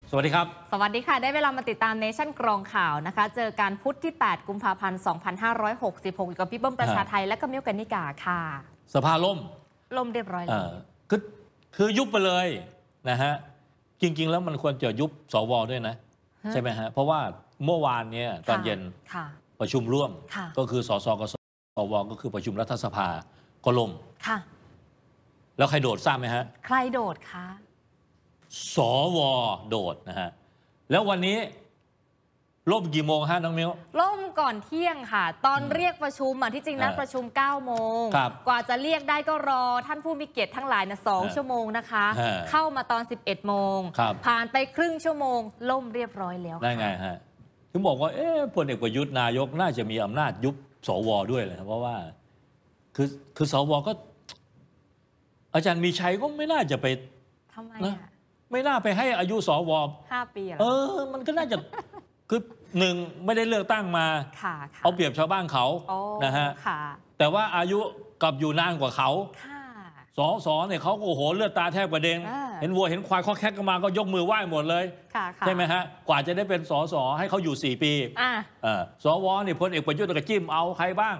สวัสดีครับสวัสดีค่ะได้เวลามาติดตามเนชั่นกรองข่าวนะคะเจอการพุธที่8กุมภาพันธ์2566อยู่กับพี่เบิ้มประชาไทยและก็มิ้วกันนิกาค่ะสภาล่มเรียบร้อยแล้วคือยุบไปเลยนะฮะจริงๆแล้วมันควรจะยุบสวด้วยนะใช่ไหมฮะเพราะว่าเมื่อวานเนี่ยตอนเย็นประชุมร่วมก็คือสสกับสวก็คือประชุมรัฐสภาก็ล่มแล้วใครโดดทราบไหมฮะใครโดดคะสวโดดนะฮะแล้ววันนี้ล่มกี่โมงฮะน้องมิ้วล่มก่อนเที่ยงค่ะตอนเรียกประชุมที่จริงนัดประชุม9 โมงกว่าจะเรียกได้ก็รอท่านผู้มีเกียรติทั้งหลายนะ2 ชั่วโมงนะคะเข้ามาตอน11 โมงผ่านไปครึ่งชั่วโมงล่มเรียบร้อยแล้วได้ไงฮะถึงบอกว่าพลเอกประยุทธ์นายกน่าจะมีอำนาจยุบสวด้วยเลยเพราะว่าคือสวก็อาจารย์มีชัยก็ไม่น่าจะไปทำไมไม่น่าไปให้อายุสว 5 ปีมันก็น่าจะคือหนึ่งไม่ได้เลือกตั้งมาเอาเปรียบชาวบ้านเขานะฮะแต่ว่าอายุกับอยู่นานกว่าเขาสเนี่ยเขาโอ้โหเลือดตาแทบกระเด็นเห็นวัวเห็นควายเขาแคกกันมาก็ยกมือไหว้หมดเลยใช่ไหมฮะกว่าจะได้เป็นสให้เขาอยู่4 ปีสวนี่พลเอกประยุทธ์ก็จิ้มเอาใครบ้าง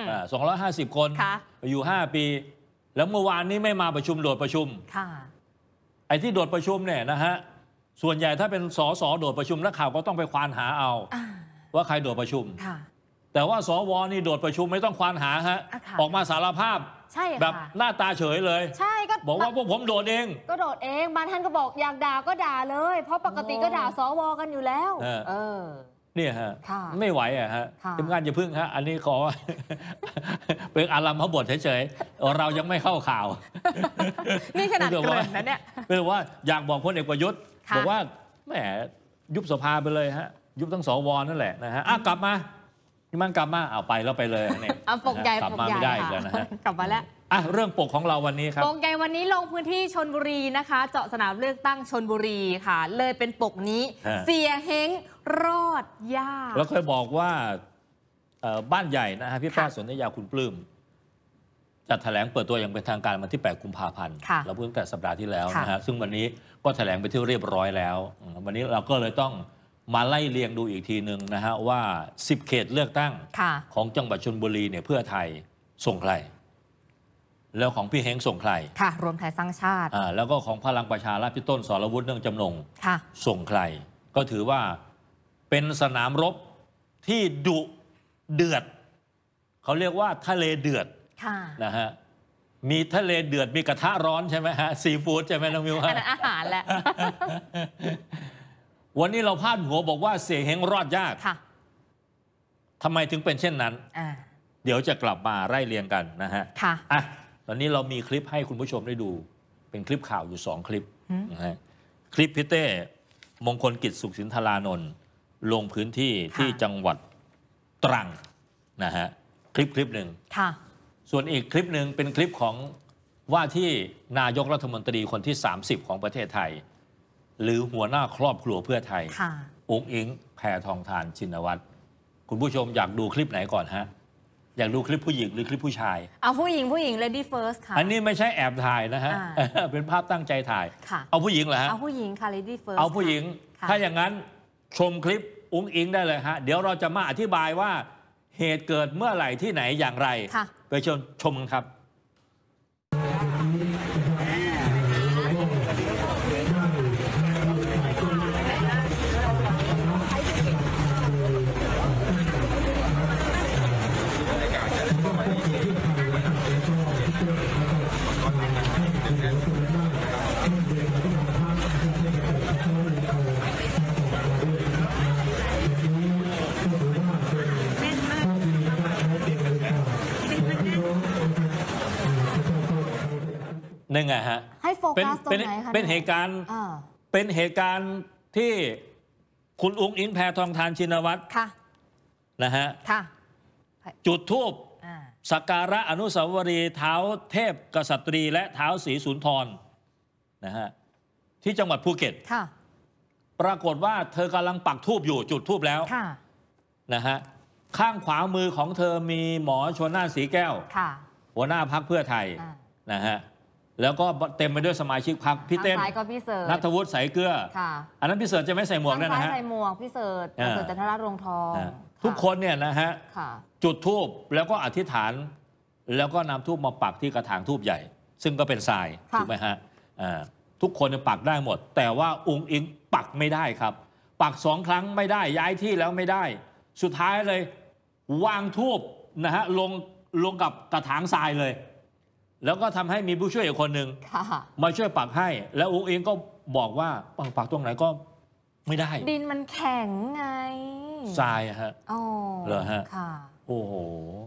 250 คนอยู่5 ปีแล้วเมื่อวานนี้ไม่มาประชุมโดดประชุมไอ้ที่โดดประชุมเนี่ยนะฮะส่วนใหญ่ถ้าเป็นสโดดประชุมนักข่าวก็ต้องไปควานหาเอาว่าใครโดดประชุมแต่ว่าสวนี่โดดประชุมไม่ต้องควานหาฮะออกมาสารภาพแบบหน้าตาเฉยเลยใช่ก็บอกว่าพวกผมโดดเองก็โดดเองบางท่านก็บอกอยากด่าก็ด่าเลยเพราะปกติก็ด่าสวกันอยู่แล้วเนี่ยฮะไม่ไหวอะฮะทีมงานจะพึ่งฮะอันนี้ขอเป็นอารมณ์พบทเฉยๆเรายังไม่เข้าข่าวนี่ขนาดเกินนะเนี่ยเป็นว่าอยากบอกพลเอกประยุทธ์บอกว่าแหมยุบสภาไปเลยฮะยุบทั้งสวนั่นแหละนะฮะกลับมาที่มันกลับมาเอาไปแล้วไปเลยเนี่ยปกใหญ่กลับมาไม่ได้เลยนะฮะกลับมาแล้วเรื่องปกของเราวันนี้ครับปกใหญ่วันนี้ลงพื้นที่ชลบุรีนะคะเจาะสนามเลือกตั้งชลบุรีค่ะเลยเป็นปกนี้เสียเฮงรอดยากแล้วเคยบอกว่าบ้านใหญ่นะฮะพี่แป้งสนธยาคุณปลื้มจัดแถลงเปิดตัวอย่างเป็นทางการวันที่8 กุมภาพันธ์เราพูดตั้งแต่สัปดาห์ที่แล้วนะฮะซึ่งวันนี้ก็แถลงไปที่เรียบร้อยแล้ววันนี้เราก็เลยต้องมาไล่เรียงดูอีกทีหนึ่งนะฮะว่า10 เขตเลือกตั้งของจังหวัดชลบุรีเนี่ยเพื่อไทยส่งใครแล้วของพี่เฮงส่งใครค่ะรวมไทยสร้างชาติแล้วก็ของพลังประชารัฐพี่ต้นสรวุฒิเนื่องจำนงส่งใครก็ถือว่าเป็นสนามรบที่ดุเดือดเขาเรียกว่าทะเลเดือดนะฮะมีทะเลเดือดมีกระทะร้อนใช่ไหมฮะซีฟู้ดใช่ไหมน้องมิวฮะอาหารแหละวันนี้เราพาดหัวบอกว่าเสียเฮงรอดยากทำไมถึงเป็นเช่นนั้นเดี๋ยวจะกลับมาไล่เรียงกันนะฮะตอนนี้เรามีคลิปให้คุณผู้ชมได้ดูเป็นคลิปข่าวอยู่2 คลิปนะฮะคลิปพี่เต้มงคลกิจสุขสินธารานนท์ลงพื้นที่ที่จังหวัดตรังนะฮะคลิปหนึ่งส่วนอีกคลิปหนึ่งเป็นคลิปของว่าที่นายกรัฐมนตรีคนที่30ของประเทศไทยหรือหัวหน้าครอบครัวเพื่อไทยอุ๊งอิ๊งแพทองธารชินวัตรคุณผู้ชมอยากดูคลิปไหนก่อนฮะอยากดูคลิปผู้หญิงหรือคลิปผู้ชายเอาผู้หญิงlady first ค่ะอันนี้ไม่ใช่แอบถ่ายนะฮะเป็นภาพตั้งใจถ่ายเอาผู้หญิงเหรอฮะเอาผู้หญิงค่ะ lady first เอาผู้หญิงถ้าอย่างนั้นชมคลิปอุ๊งอิ๊งได้เลยฮะเดี๋ยวเราจะมาอธิบายว่าเหตุเกิดเมื่อไหร่ที่ไหนอย่างไรไปชมกันครับนั่นไงฮะให้โฟกัสตรงไหนคะเป็นเหตุการณ์ที่คุณอุ๊งอิ๊งแพทองธารชินวัตรนะฮะจุดธูปสักการะอนุสาวรีย์เท้าเทพกษัตรีและเท้าศรีสุนทรนะฮะที่จังหวัดภูเก็ตปรากฏว่าเธอกำลังปักธูปอยู่จุดธูปแล้วนะฮะข้างขวามือของเธอมีหมอชลน่าน สีแก้วหัวหน้าพรรคเพื่อไทยนะฮะแล้วก็เต็มไปด้วยสมาชิกพรรคพี่เต้นซ้ายก็พี่เสิร์ชณัฐวุฒิสายเกลืออันนั้นพี่เสิร์ชจะไม่ใส่หมวกนะฮะใส่หมวกพี่เสิร์ชจันทรารงทองทุกคนเนี่ยนะฮะจุดธูปแล้วก็อธิษฐานแล้วก็นำธูปมาปักที่กระถางธูปใหญ่ซึ่งก็เป็นทรายถูกไหมฮะทุกคนปักได้หมดแต่ว่าอุงอิงปักไม่ได้ครับปัก2 ครั้งไม่ได้ย้ายที่แล้วไม่ได้สุดท้ายเลยวางธูปนะฮะลงกับกระถางทรายเลยแล้วก็ทำให้มีผู้ช่วยอีกคนหนึ่งมาช่วยปักให้แล้วอุงอิงก็บอกว่าปักตรงไหนก็ไม่ได้ดินมันแข็งไงทรายฮะเหรอฮะโอ้โห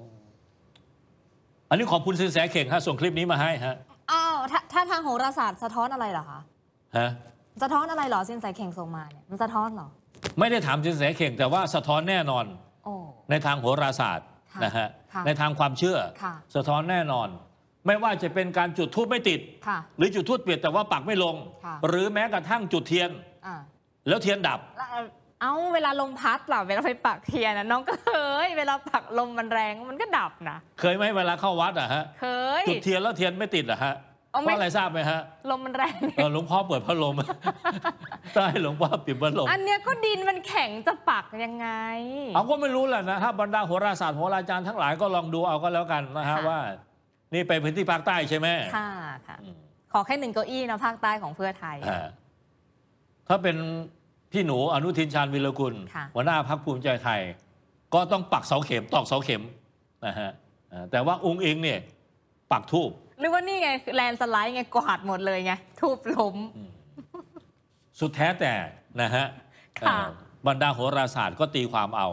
อันนี้ขอบคุณสินแสเข่งฮะส่งคลิปนี้มาให้ฮะถ้าทางโหราศาสตร์สะท้อนอะไรเหรอคะฮะสะท้อนอะไรเหรอสินแสเข่งส่งมาเนี่ยมันสะท้อนเหรอไม่ได้ถามสินแสเข่งแต่ว่าสะท้อนแน่นอนในทางโหราศาสตร์นะฮะในทางความเชื่อสะท้อนแน่นอนไม่ว่าจะเป็นการจุดธูปไม่ติดหรือจุดธูปติดแต่ว่าปักไม่ลงหรือแม้กระทั่งจุดเทียนแล้วเทียนดับเวลาลมพัดเหรอเวลาไปปักเทียนนะน้องก็เคยเวลาปักลมมันแรงมันก็ดับนะเคยไหมเวลาเข้าวัดอะฮะเคยจุดเทียนแล้วเทียนไม่ติดอะฮะเพราะอะไรทราบไหมฮะลมมันแรงหลวงพ่อเปิดพัดลมใช่หลวงพ่อปิดพัดลมอันเนี้ยก็ดินมันแข็งจะปักยังไงเอาก็ไม่รู้แหละนะถ้าบรรดาโหราศาสตร์โหราจารย์ทั้งหลายก็ลองดูเอาก็แล้วกันนะฮะว่านี่ไปพื้นที่ภาคใต้ใช่ไหมค่ะขอแค่1 เก้าอี้นะภาคใต้ของเพื่อไทยถ้าเป็นพี่หนูอนุทินชาญวิรกุลหัวหน้าพรรคภูมิใจไทยก็ต้องปักเสาเข็มตอกเสาเข็มนะฮะแต่ว่าองค์เองเนี่ยปักธูปหรือว่านี่ไงแลนสไลด์ไงกวาดหมดเลยไงธูปล้มสุดแท้แต่นะฮะบรรดาโหราศาสตร์ก็ตีความเอา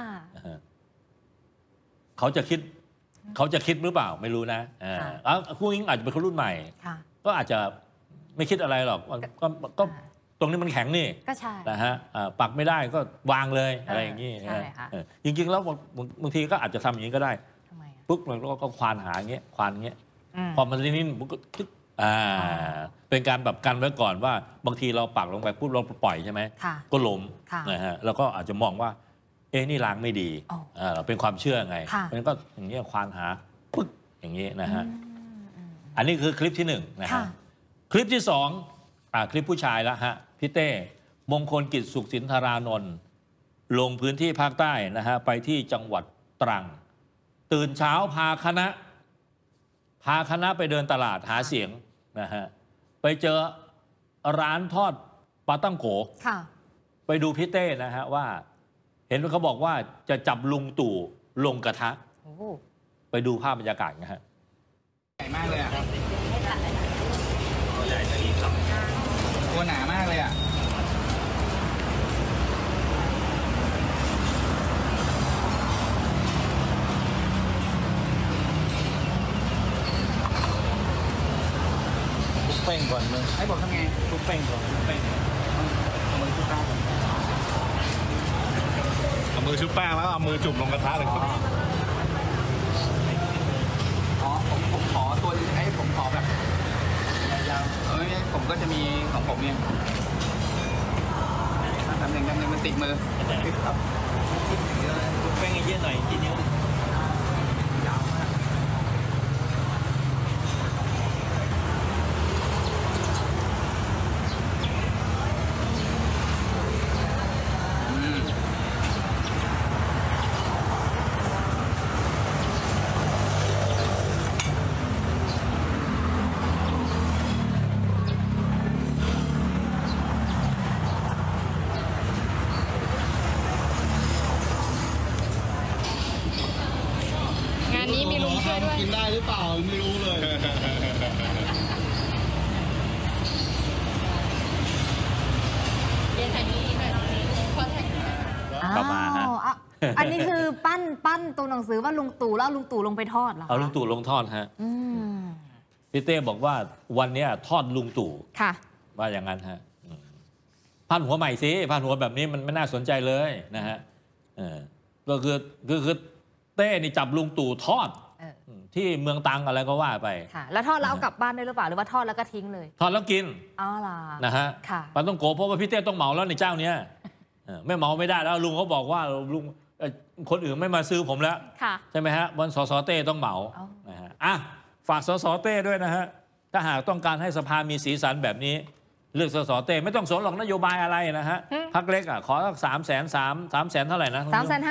เขาจะคิดหรือเปล่าไม่รู้นะคู่อิงอาจจะเป็นคนรุ่นใหม่ก็อาจจะไม่คิดอะไรหรอกก็ตรงนี้มันแข็งนี่ก็ใช่นะฮะปักไม่ได้ก็วางเลยอะไรอย่างนี้จริงๆแล้วบางทีก็อาจจะทำอย่างนี้ก็ได้ปุ๊บมันก็ควานหาอย่างเงี้ยควานเงี้ยพอมันนิ่งๆก็เป็นการแบบกันไว้ก่อนว่าบางทีเราปักลงไปปุ๊บเราปล่อยใช่ไหมก็ล้มนะฮะแล้วก็อาจจะมองว่านี่ล้างไม่ดีเป็นความเชื่อไงมันก็อย่างนี้ควานหาปึ๊กอย่างนี้นะฮะอันนี้คือคลิปที่1นะฮะคลิปที่2คลิปผู้ชายแล้วฮะพี่เต้มงคลกิจสุขสินธารานนท์ลงพื้นที่ภาคใต้นะฮะไปที่จังหวัดตรังตื่นเช้าพาคณะไปเดินตลาดหาเสียงนะฮะไปเจอร้านทอดปลาตั้งโกไปดูพี่เต้นะฮะว่าเห็นเขาบอกว่าจะจับลุงตู่ลงกระทะไปดูภาพบรรยากาศนะฮะใหญ่มากเลยอ่ะตัวใหญ่จะอีกครับตัวหนามากเลยอ่ะทุบเป้งก่อนมึงให้บอกทำไงทุบเป้งก่อนทุบเป้งเอามือชุบแป้งเอามือชุบแป้งแล้วเอามือจุ่มลงกระทะเลยครับผมขอตัวไอ้ผมขอแบบยาวผมก็จะมีของผมเนี่ยทำหนึ่งมันติดมือครับทุบเป้งเยอะหน่อยทีเดียวกินได้หรือเปล่าไม่รู้เลยอันนี้คือปั้นตัวหนังสือว่าลุงตู่แล้วลุงตู่ลงไปทอดเหรอเอาลุงตู่ลงทอดฮะพี่เต้บอกว่าวันนี้ทอดลุงตู่ค่ะว่าอย่างนั้นฮะพันหัวใหม่สิพันหัวแบบนี้มันไม่น่าสนใจเลยนะฮะก็คือเต้นี่จับลุงตู่ทอดที่เมืองตังอะไรก็ว่าไปแล้วทอดแล้วเอากลับบ้านได้หรือเปล่าหรือว่าทอดแล้วก็ทิ้งเลยทอดแล้วกินอ๋อล่ะนะฮะปลาต้องโกเพราะว่าพี่เต้ต้องเหมาแล้วในเจ้าเนี้ยไม่เหมาไม่ได้แล้วลุงเขาบอกว่าลุงคนอื่นไม่มาซื้อผมแล้วใช่ไหมฮะวันสสเต้ต้องเหมานะฮะฝากสสเต้ด้วยนะฮะถ้าหากต้องการให้สภามีสีสันแบบนี้เลือกสสเต้ไม่ต้องสนหรอกนโยบายอะไรนะฮะพรรคเล็กขอสัก300,000เท่าไหร่นะ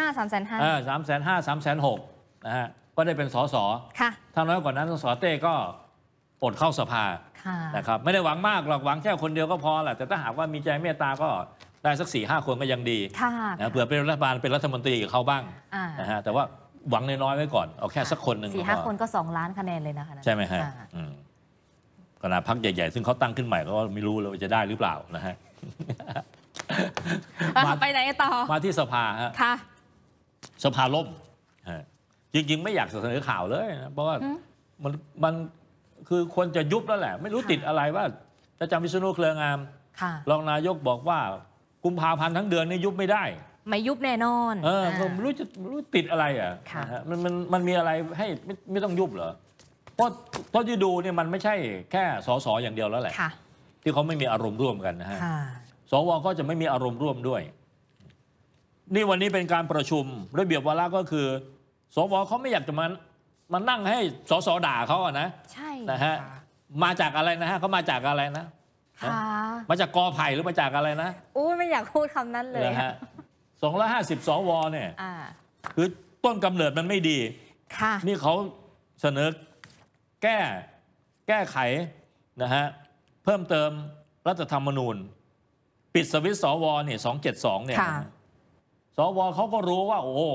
350,000 นะฮะก็ได้เป็นสสถ้าน้อยกว่านั้นสสเต้ก็อดเข้าสภานะครับไม่ได้หวังมากหรอกหวังแค่คนเดียวก็พอแหละแต่ถ้าหากว่ามีใจเมตตาก็ได้สัก 4-5 คนก็ยังดีนะเผื่อเป็นรัฐบาลเป็นรัฐมนตรีกับเขาบ้างนะฮะแต่ว่าหวังน้อยๆไว้ก่อนเอาแค่สักคนหนึ่ง 4-5 คนก็2 ล้านคะแนนเลยนะคะใช่ไหมฮะขนาดพรรคใหญ่ๆซึ่งเขาตั้งขึ้นใหม่ก็ไม่รู้เลยว่าจะได้หรือเปล่านะฮะไปไหนต่อมาที่สภาฮะสภาล่มจริงๆไม่อยากเสนอข่าวเลยนะเพราะว่ามันคือควรจะยุบแล้วแหละไม่รู้ติดอะไรว่าอาจารย์วิษณุเครืองามรองนายกบอกว่ากุมภาพันธ์ทั้งเดือนนี้ยุบไม่ได้ไม่ยุบแน่นอนผมรู้ติดอะไรอ่ะมันมีอะไรให้ไม่ต้องยุบเหรอเพราะที่ดูเนี่ยมันไม่ใช่แค่สสอย่างเดียวแล้วแหละที่เขาไม่มีอารมณ์ร่วมกันนะฮะสวก็จะไม่มีอารมณ์ร่วมด้วยนี่วันนี้เป็นการประชุมระเบียบวาระก็คือสวเขาไม่อยากจะมานั่งให้สสด่าเขาอะนะใช่นะฮะมาจากอะไรนะฮะเขามาจากอะไรนะมาจากกอไผ่หรือมาจากอะไรนะไม่อยากพูดคำนั้นเลยฮะ250 สวเนี่ยคือต้นกำเนิดมันไม่ดีนี่เขาเสนอแก้ไขนะฮะเพิ่มเติมรัฐธรรมนูญปิดสวิตช์สวเนี่ย272เนี่ยสวเขาก็รู้ว่าโอ้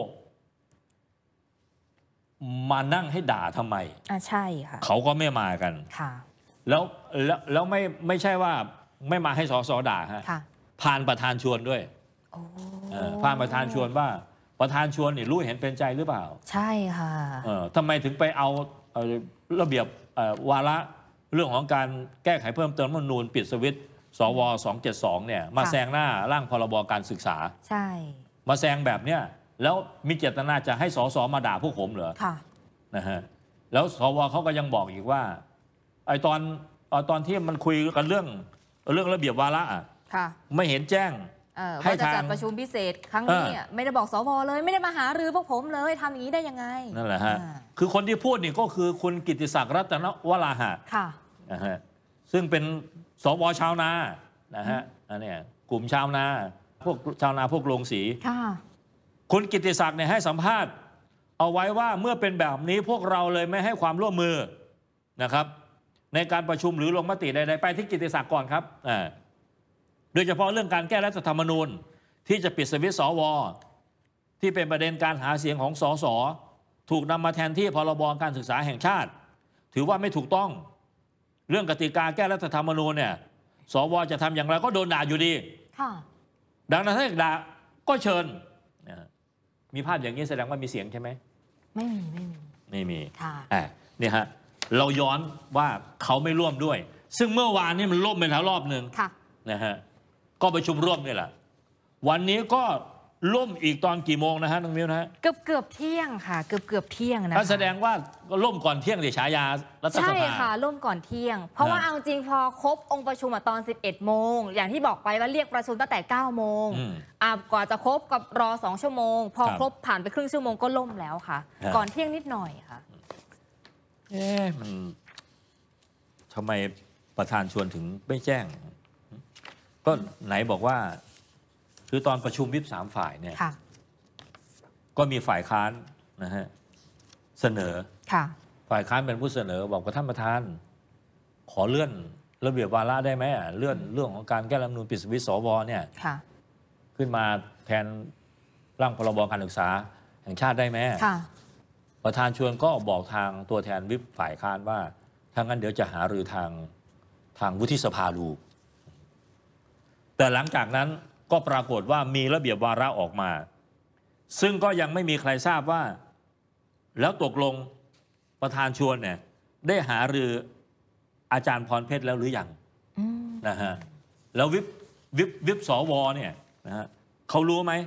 มานั่งให้ด่าทำไมใช่ค่ะเขาก็ไม่มากันแล้วไม่ใช่ว่าไม่มาให้สสด่าฮะผ่านประธานชวนด้วยผ่านประธานชวนว่าประธานชวนนี่รู้เห็นเป็นใจหรือเปล่าใช่ค่ะทำไมถึงไปเอาระเบียบวาระเรื่องของการแก้ไขเพิ่มเติมรัฐธรรมนูญปิดสวิตช์สว272เนี่ยมาแซงหน้าร่างพรบการศึกษาใช่มาแซงแบบเนี้ยแล้วมีเจตนาจะให้สสมาด่าพวกผมเหรอนะฮะแล้วสวเขาก็ยังบอกอีกว่าไอตอนที่มันคุยกันเรื่องระเบียบวาระไม่เห็นแจ้งให้จะจัดประชุมพิเศษครั้งนี้ไม่ได้บอกสวเลยไม่ได้มาหารือพวกผมเลยทำอย่างนี้ได้ยังไงนั่นแหละฮะคือคนที่พูดนี่ก็คือคุณกิตติศักดิ์รัตนวราหะนะฮะซึ่งเป็นสวชาวนานะฮะอันนี้กลุ่มชาวนาพวกชาวนาพวกโรงสีคุณกิตติศักดิ์เนี่ยให้สัมภาษณ์เอาไว้ว่าเมื่อเป็นแบบนี้พวกเราเลยไม่ให้ความร่วมมือนะครับในการประชุมหรือลงมติใดๆไปที่กิตติศักดิ์ก่อนครับโดยเฉพาะเรื่องการแก้รัฐธรรมนูญที่จะปิดสวิตช์สวที่เป็นประเด็นการหาเสียงของสสถูกนำมาแทนที่พรบการศึกษาแห่งชาติถือว่าไม่ถูกต้องเรื่องกติกาแก้รัฐธรรมนูญเนี่ยสวจะทำอย่างไรก็โดนด่าอยู่ดีดังนั้นถ้าอยากด่าก็เชิญมีภาพอย่างนี้แสดงว่ามีเสียงใช่ไหมไม่มีนี่ฮะเราย้อนว่าเขาไม่ร่วมด้วยซึ่งเมื่อวานนี้มันล่มไปแล้วรอบหนึ่งนะฮะก็ประชุมร่วมนี่แหละวันนี้ก็ล่มอีกตอนกี่โมงนะฮะน้องมิ้วนะฮะเกือบเที่ยงค่ะเกือบเที่ยงนะแสดงว่าล่มก่อนเที่ยงดิฉายารัฐสภาใช่ค่ะล่มก่อนเที่ยงเพราะว่าเอาจริงพอครบองค์ประชุมตอน11 โมงอย่างที่บอกไปว่าเรียกประชุมตั้งแต่9 โมงกว่าจะครบกับรอ2 ชั่วโมงพอครบผ่านไปครึ่งชั่วโมงก็ล่มแล้วค่ะก่อนเที่ยงนิดหน่อยค่ะมันทำไมประธานชวนถึงไม่แจ้งก็ไหนบอกว่าคือตอนประชุมวิป3 ฝ่ายเนี่ยก็มีฝ่ายค้านนะฮะเสนอฝ่ายค้านเป็นผู้เสนอบอกว่าท่านประธานขอเลื่อนระเบียบวาระได้ไหมเลื่อนเรื่องของการแก้รัฐธรรมนูญปิดสวิตช์สวเนี่ยขึ้นมาแทนร่างพรบการศึกษาแห่งชาติได้ไหมประธานชวนก็บอกทางตัวแทนวิปฝ่ายค้านว่าถ้างั้นเดี๋ยวจะหารือทางวุฒิสภาดูแต่หลังจากนั้นก็ปรากฏว่ามีระเบียบวาระออกมาซึ่งก็ยังไม่มีใครทราบว่าแล้วตกลงประธานชวนเนี่ยได้หารืออาจารย์พรเพชรแล้วหรือยังนะฮะแล้ววิปสวเนี่ยนะฮะเขารู้ไหม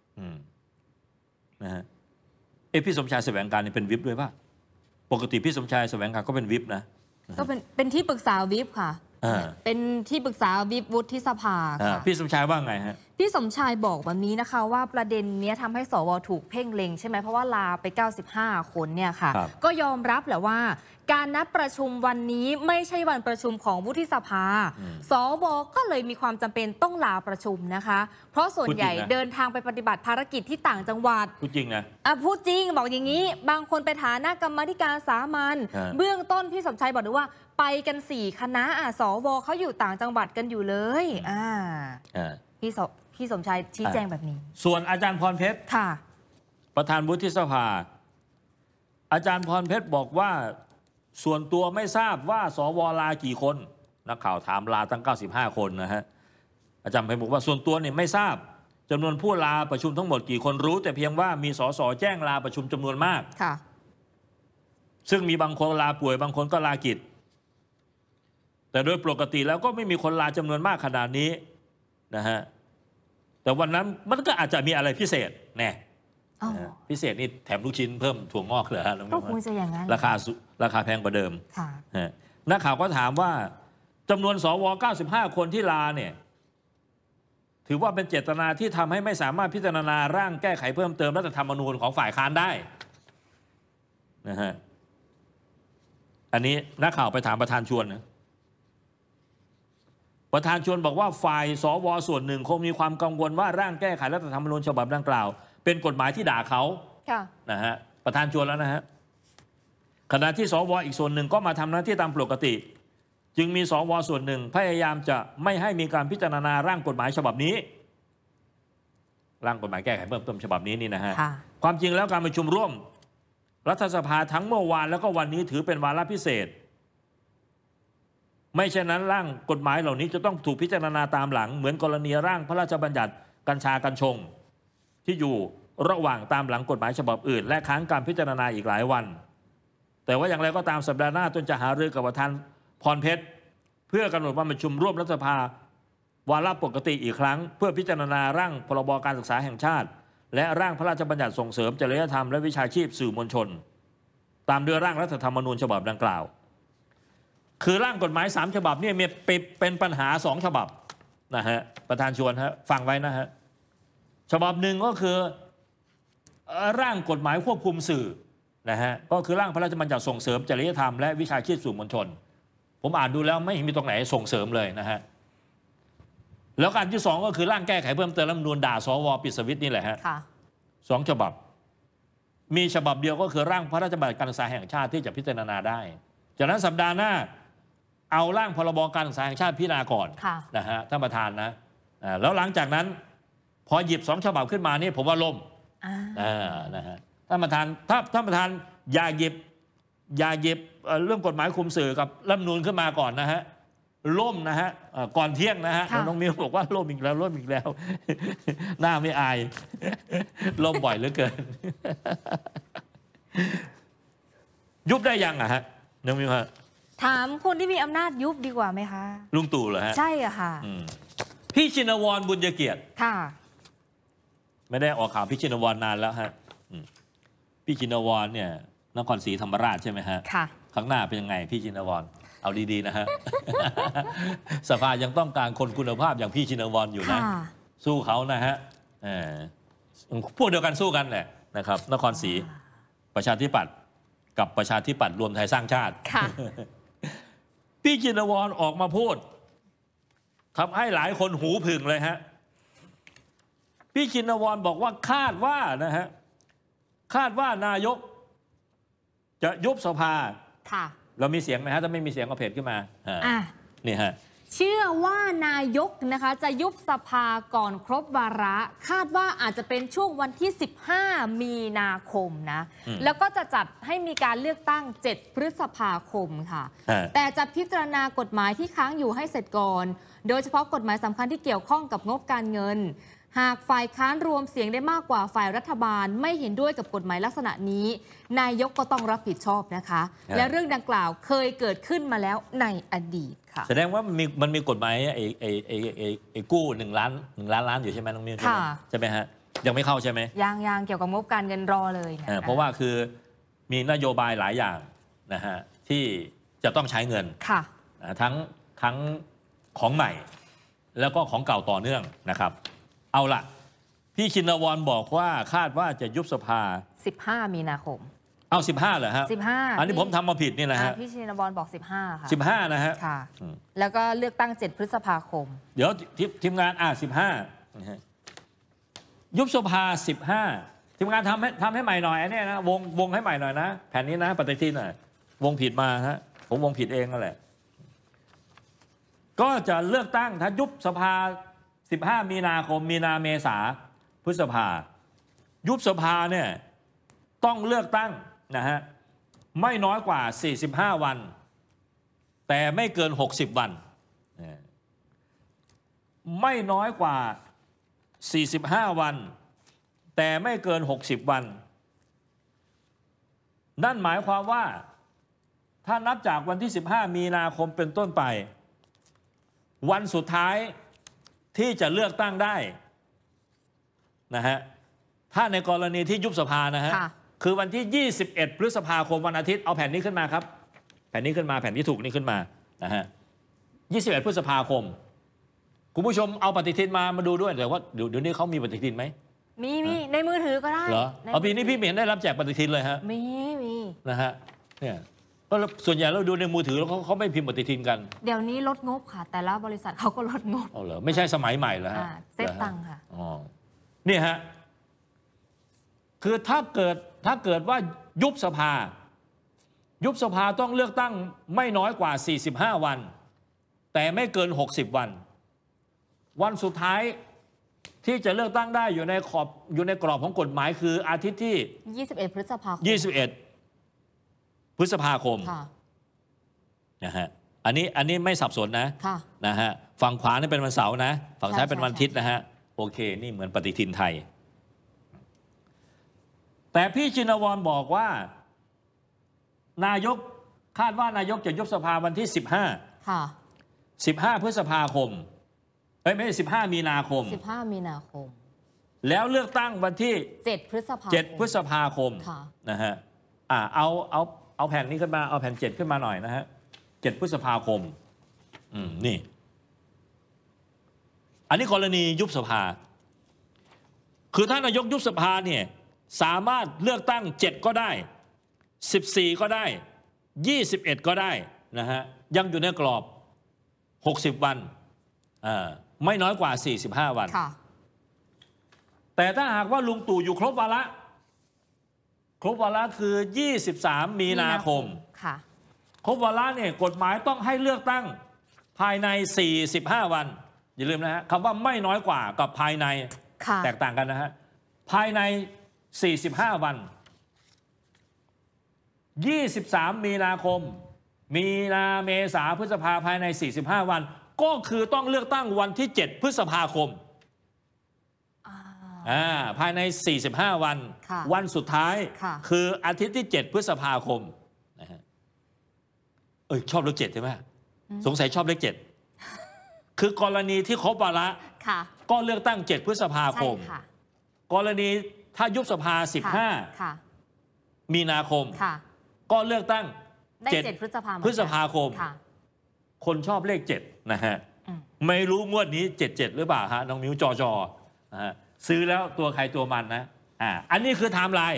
นะฮะพี่สมชายแสวงการนี่เป็นวิปด้วยป่ะปกติพี่สมชายแสวงการก็เป็นวิปนะก็เป็นที่ปรึกษาวิปค่ะเป็นที่ปรึกษาวิปวุฒิสภาค่ะพี่สมชายว่าไงฮะพี่สมชายบอกแบบนี้นะคะว่าประเด็นนี้ทำให้สวถูกเพ่งเล็งใช่ไหมเพราะว่าลาไป95 คนเนี่ยค่ะก็ยอมรับแหละว่าการนัดประชุมวันนี้ไม่ใช่วันประชุมของวุฒิสภาสวก็เลยมีความจำเป็นต้องลาประชุมนะคะเพราะส่วนใหญ่เดินทางไปปฏิบัติภารกิจที่ต่างจังหวัดพูดจริงนะพูดจริงบอกอย่างนี้บางคนไปฐานะกรรมาธิการสามัญเบื้องต้นพี่สมชายบอกด้วยว่าไปกัน4 คณะสวเขาอยู่ต่างจังหวัดกันอยู่เลยพี่สมชายชี้แจงแบบนี้ส่วนอาจารย์พรเพชรค่ะประธานวุฒิสภาอาจารย์พรเพชรบอกว่าส่วนตัวไม่ทราบว่าสวลากี่คนนักข่าวถามลาตั้ง95 คนนะฮะอาจารย์เพชรบอกว่าส่วนตัวเนี่ยไม่ทราบจำนวนผู้ลาประชุมทั้งหมดกี่คนรู้แต่เพียงว่ามีสสแจ้งลาประชุมจำนวนมากค่ะซึ่งมีบางคนลาป่วยบางคนก็ลากิจแต่โดยปกติแล้วก็ไม่มีคนลาจำนวนมากขนาดนี้นะฮะแต่วันนั้นมันก็อาจจะมีอะไรพิเศษแน่พิเศษนี่แถมลูกชิ้นเพิ่มถั่วงอกเหรอฮะก็คงจะอย่างนั้นราคาแพงกว่าเดิมนักข่าวก็ถามว่าจำนวนสว95 คนที่ลาเนี่ยถือว่าเป็นเจตนาที่ทำให้ไม่สามารถพิจารณาร่างแก้ไขเพิ่มเติมรัฐธรรมนูญของฝ่ายค้านได้นะฮะอันนี้นักข่าวไปถามประธานชวนนะประธานชวนบอกว่าฝ่ายสวส่วนหนึ่งคงมีความกังวลว่าร่างแก้ไขรัฐธรรมนูญฉบับดังกล่าวเป็นกฎหมายที่ด่าเขานะฮะประธานชวนแล้วนะฮะขณะที่สวอีกส่วนหนึ่งก็มาทำหน้าที่ตามปกติจึงมีสวส่วนหนึ่งพยายามจะไม่ให้มีการพิจารณาร่างกฎหมายฉบับนี้ร่างกฎหมายแก้ไขเพิ่มเติมฉบับนี้นี่นะฮะความจริงแล้วการประชุมร่วมรัฐสภาทั้งเมื่อวานแล้วก็วันนี้ถือเป็นวาระพิเศษไม่เช่นนั้นร่างกฎหมายเหล่านี้จะต้องถูกพิจารณาตามหลังเหมือนกรณีร่างพระราชบัญญัติกัญชากัญชงที่อยู่ระหว่างตามหลังกฎหมายฉบับอื่นและค้างการพิจารณาอีกหลายวันแต่ว่าอย่างไรก็ตามสัปดาห์หน้าตนจะหารือกับประธานพรเพชรเพื่อกำหนดวันประชุมร่วมรัฐสภาวาระปกติอีกครั้งเพื่อพิจารณาร่างพรบการศึกษาแห่งชาติและร่างพระราชบัญญัติส่งเสริมจริยธรรมและวิชาชีพสื่อมวลชนตามด้วยร่างรัฐธรรมนูญฉบับดังกล่าวคือร่างกฎหมาย3 ฉบับเนี่ยมีเป็นปัญหา2 ฉบับนะฮะประธานชวนฮะฟังไว้นะฮะฉบับหนึ่งก็คือร่างกฎหมายควบคุมสื่อนะฮะก็คือร่างพระราชบัญญัติส่งเสริมจริยธรรมและวิชาชีพสื่อมวลชนผมอ่านดูแล้วไม่มีตรงไหนส่งเสริมเลยนะฮะแล้วการที่2ก็คือร่างแก้ไขเพิ่มเติมรัฐธรรมนูญด่าสวปิดสวิตช์นี่แหละฮะ2 ฉบับมีฉบับเดียวก็คือร่างพระราชบัญญัติการศึกษาแห่งชาติที่จะพิจารณาได้จากนั้นสัปดาห์หน้าเอาร่างพรบการศึกษาแห่งชาติพิจารณาก่อนนะฮะท่านประธานนะแล้วหลังจากนั้นพอหยิบ2 ฉบับขึ้นมานี่ผมว่าล่มนะฮะท่านประธานถ้าท่านประธานอย่าหยิบเรื่องกฎหมายคุมสื่อกับรัฐธรรมนูญขึ้นมาก่อนนะฮะล่มนะฮะก่อนเที่ยงนะฮะน้องมิวบอกว่าล่มอีกแล้วหน้าไม่อายล่มบ่อยเหลือเกินยุบได้ยังอะฮะน้องมิวฮะถามคนที่มีอำนาจยุบดีกว่าไหมคะลุงตู่เหรอฮะใช่อะค่ะพี่ชินวรบุญเกียรติค่ะไม่ได้ออกข่าวพี่ชินวรนานแล้วฮะพี่ชินวรเนี่ยนครศรีธรรมราชใช่ไหมฮะค่ะข้างหน้าเป็นยังไงพี่ชินวรเอาดีๆนะฮะสภายังต้องการคนคุณภาพอย่างพี่ชินวรอยู่นะสู้เขานะฮะพวกเดียวกันสู้กันแหละนะครับนครศรีประชาธิปัตย์กับประชาธิปัตย์รวมไทยสร้างชาติพี่ชินวรออกมาพูดทำให้หลายคนหูผึ่งเลยฮะพี่ชินวรบอกว่าคาดว่านายกจะยุบสภาเรามีเสียงไหมฮะถ้าไม่มีเสียงก็เพจขึ้นมานี่ฮะเชื่อว่านายกนะคะจะยุบสภาก่อนครบวาระคาดว่าอาจจะเป็นช่วงวันที่15 มีนาคมนะแล้วก็จะจัดให้มีการเลือกตั้ง7 พฤษภาคมค่ะแต่จะพิจารณากฎหมายที่ค้างอยู่ให้เสร็จก่อนโดยเฉพาะกฎหมายสำคัญที่เกี่ยวข้องกับงบการเงินหากฝ่ายค้านรวมเสียงได้มากกว่าฝ่ายรัฐบาลไม่เห็นด้วยกับกฎหมายลักษณะนี้นายกก็ต้องรับผิดชอบนะคะและเรื่องดังกล่าวเคยเกิดขึ้นมาแล้วในอดีตค่ะแสดงว่ามันมีกฎหมายไอ้กู้1 ล้านอยู่ใช่ไหมน้องมิ้วใช่ไหมฮะยังไม่เข้าใช่ไหมยังเกี่ยวกับงบการเงินรอเลยเพราะว่าคือมีนโยบายหลายอย่างนะฮะที่จะต้องใช้เงินทั้งของใหม่แล้วก็ของเก่าต่อเนื่องนะครับเอาละพี่ชินวรบอกว่าคาดว่าจะยุบสภา 15 มีนาคมเอา15เหรอฮะ 15 อันนี้ผมทำมาผิดนี่นะฮะพี่ชินวรบอก15ค่ะ 15นะฮะค่ะแล้วก็เลือกตั้ง7 พฤษภาคมเดี๋ยวทีมงาน15ยุบสภา15ทีมงานทำให้ใหม่หน่อยอันนี้นะวงให้ใหม่หน่อยนะแผ่นนี้นะปฏิทินหน่อยวงผิดมาฮะผมวงผิดเองนั่นแหละก็จะเลือกตั้งถ้ายุบสภา15 มีนาคมมีนาเมษาพฤษภายุบสภาเนี่ยต้องเลือกตั้งนะฮะไม่น้อยกว่า45 วันแต่ไม่เกิน60 วันไม่น้อยกว่า45 วันแต่ไม่เกิน60 วันนั่นหมายความว่าถ้านับจากวันที่15 มีนาคมเป็นต้นไปวันสุดท้ายที่จะเลือกตั้งได้นะฮะถ้าในกรณีที่ยุบสภานะฮะคือวันที่21 พฤษภาคมวันอาทิตย์เอาแผ่นนี้ขึ้นมาครับแผ่นนี้ขึ้นมาแผ่นที่ถูกนี้ขึ้นมานะฮะ21 พฤษภาคมคุณผู้ชมเอาปฏิทินมาดูด้วยแต่ว่าเดี๋ยวนี้เขามีปฏิทินไหมมีในมือถือก็ได้เหรอเอาปีนี้พี่เห็นได้รับแจกปฏิทินเลยฮะมีนะฮะเนี่ยก็ส่วนใหญ่เราดูในมือถือแล้วเขาไม่พิมพ์ปฏิทินกันเดี๋ยวนี้ลดงบค่ะแต่ละบริษัทเขาก็ลดงบเอาเหรอไม่ใช่สมัยใหม่เหรอฮะเซฟตังค์ค่ะอ๋อนี่ฮะคือถ้าเกิดว่ายุบสภาต้องเลือกตั้งไม่น้อยกว่า45 วันแต่ไม่เกิน60 วันวันสุดท้ายที่จะเลือกตั้งได้อยู่ในกรอบของกฎหมายคืออาทิตย์ที่ 21 พฤษภาคม 21 พฤษภาคมนะฮะอันนี้ไม่สับสนนะฮะฝั่งขวานี่เป็นวันเสาร์นะฝั่งซ้ายเป็นวันอาทิตย์นะฮะโอเคนี่เหมือนปฏิทินไทยแต่พี่ชินวรบอกว่านายกคาดว่านายกจะยุบสภาวันที่15 พฤษภาคมไม่ใช่15 มีนาคม 15 มีนาคมแล้วเลือกตั้งวันที่ 7 พฤษภาคมนะฮะเอาแผ่นนี้ขึ้นมาเอาแผ่น7ขึ้นมาหน่อยนะฮะ7 พฤษภาคมนี่อันนี้กรณียุบสภาคือถ้านายกยุบสภาเนี่ยสามารถเลือกตั้ง7ก็ได้14ก็ได้21ก็ได้นะฮะยังอยู่ในกรอบ60 วันไม่น้อยกว่า45 วันแต่ถ้าหากว่าลุงตู่อยู่ครบวาระคือ23 มีนาคมครบวาระเนี่ยกฎหมายต้องให้เลือกตั้งภายใน45 วันอย่าลืมนะฮะคำว่าไม่น้อยกว่ากับภายในแตกต่างกันนะฮะภายใน45 วัน23 มีนาคมมีนาเมษาพฤษภาภายใน45 วันก็คือต้องเลือกตั้งวันที่7 พฤษภาคมภายใน45 วันวันสุดท้ายคืออาทิตย์ที่7 พฤษภาคมนะฮะชอบเลข7ใช่ไหมสงสัยชอบเลข7คือกรณีที่ครบวาระก็เลือกตั้ง7 พฤษภาคมกรณีถ้ายุบสภา15 มีนาคมก็เลือกตั้ง 7 พฤษภาคมคนชอบเลข7นะฮะไม่รู้งวดนี้77หรือเปล่าฮะน้องมิ้วจอนะฮะซื้อแล้วตัวใครตัวมันนะอันนี้คือไทม์ไลน์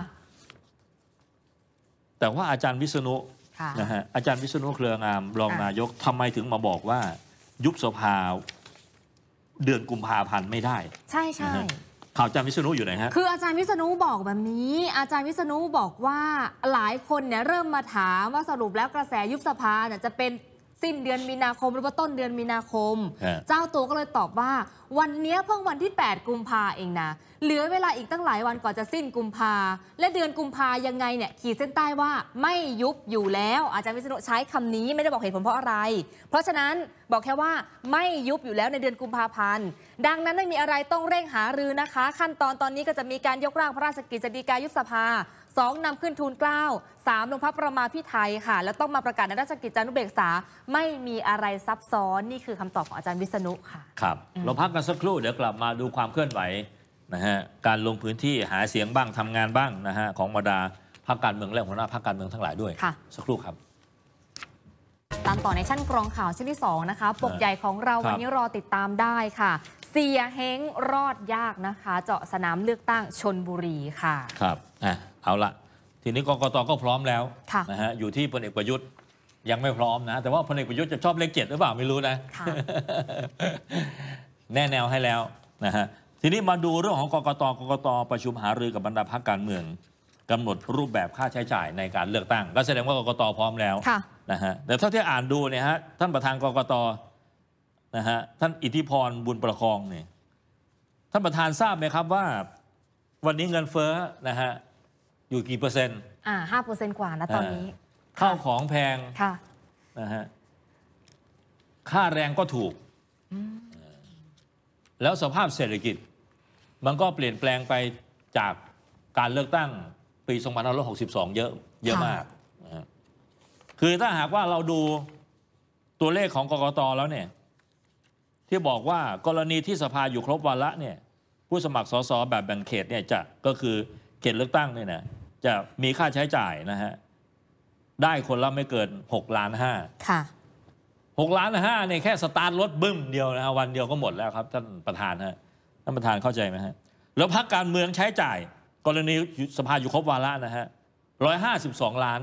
แต่ว่าอาจารย์วิษณุนะฮะอาจารย์วิษณุเครืองามรองนายกทำไมถึงมาบอกว่ายุบสภาเดือนกุมภาพันธ์ไม่ได้ใช่ข่าวอาจารย์วิษณุอยู่ไหนฮะคืออาจารย์วิษณุบอกแบบนี้อาจารย์วิษณุบอกว่าหลายคนเนี่ยเริ่มมาถามว่าสรุปแล้วกระแสยุบสภาเนี่ยจะเป็นสิ้นเดือนมีนาคมหรือว่าต้นเดือนมีนาคมเจ้าตัวก็เลยตอบว่าวันนี้เพิ่งวันที่8 กุมภาเองนะเหลือเวลาอีกตั้งหลายวันก่อนจะสิ้นกุมภาและเดือนกุมภายังไงเนี่ยขีดเส้นใต้ว่าไม่ยุบอยู่แล้วอาจารย์วิษณุใช้คำนี้ไม่ได้บอกเหตุผลเพราะอะไรเพราะฉะนั้นบอกแค่ว่าไม่ยุบอยู่แล้วในเดือนกุมภาพันธ์ดังนั้นไม่มีอะไรต้องเร่งหารือนะคะขั้นตอนนี้ก็จะมีการยกร่างพระราชกฤษฎีกายุบสภา2นำขึ้นทูลเกล้า3ลงพระประมาพิไทยค่ะแล้วต้องมาประกาศในราชกิจจานุเบกษาไม่มีอะไรซับซ้อนนี่คือคำตอบของอาจารย์วิษณุค่ะครับเราพักกันสักครู่เดี๋ยวกลับมาดูความเคลื่อนไหวนะฮะการลงพื้นที่หาเสียงบ้างทำงานบ้างนะฮะของบรรดาพรรคการเมืองและหัวหน้าพรรคการเมืองทั้งหลายด้วยสักครู่ครับตามต่อในชั้นกรองข่าวชั้นที่2นะคะปกใหญ่ของเราวันนี้รอติดตามได้ค่ะเสียเฮ้งรอดยากนะคะ เจาะสนามเลือกตั้งชลบุรีค่ะครับเอาละทีนี้กกต.ก็พร้อมแล้วนะฮะอยู่ที่พลเอกประยุทธ์ยังไม่พร้อมนะแต่ว่าพลเอกประยุทธ์จะชอบเลข 7หรือเปล่าไม่รู้นะ แน่แนวให้แล้วนะฮะทีนี้มาดูเรื่องของกกต.ประชุมหารือกับบรรดาพรรคการเมืองกำหนดรูปแบบค่าใช้จ่ายในการเลือกตั้งก็แสดงว่ากกต.พร้อมแล้วนะฮะแต่เท่าที่อ่านดูเนี่ยฮะท่านประธานกกต.นะฮะท่านอิทธิพรบุญประคองเนี่ยท่านประธานทราบไหมครับว่าวันนี้เงินเฟ้อนะฮะอยู่กี่เปอร์เซ็นต์ 5%กว่านะตอนนี้ข้าวของแพงนะฮะค่าแรงก็ถูกแล้วสภาพเศรษฐกิจมันก็เปลี่ยนแปลงไปจากการเลือกตั้งปี2562เยอะมากคือถ้าหากว่าเราดูตัวเลขของกกต.แล้วเนี่ยที่บอกว่ากรณีที่สภาอยู่ครบวาระเนี่ยผู้สมัครสสแบบแบ่งเขตเนี่ยก็คือเขตเลือกตั้งเนี่ยนะจะมีค่าใช้จ่ายนะฮะได้คนละไม่เกิน6.5 ล้านค่ะ6.5 ล้านเนี่ยแค่สตาร์ทรถบึ้มเดียวนะวันเดียวก็หมดแล้วครับท่านประธานฮะท่านประธานเข้าใจไหมฮะแล้วพรรคการเมืองใช้จ่ายกรณีสภาอยู่ครบวาระนะฮะ152 ล้าน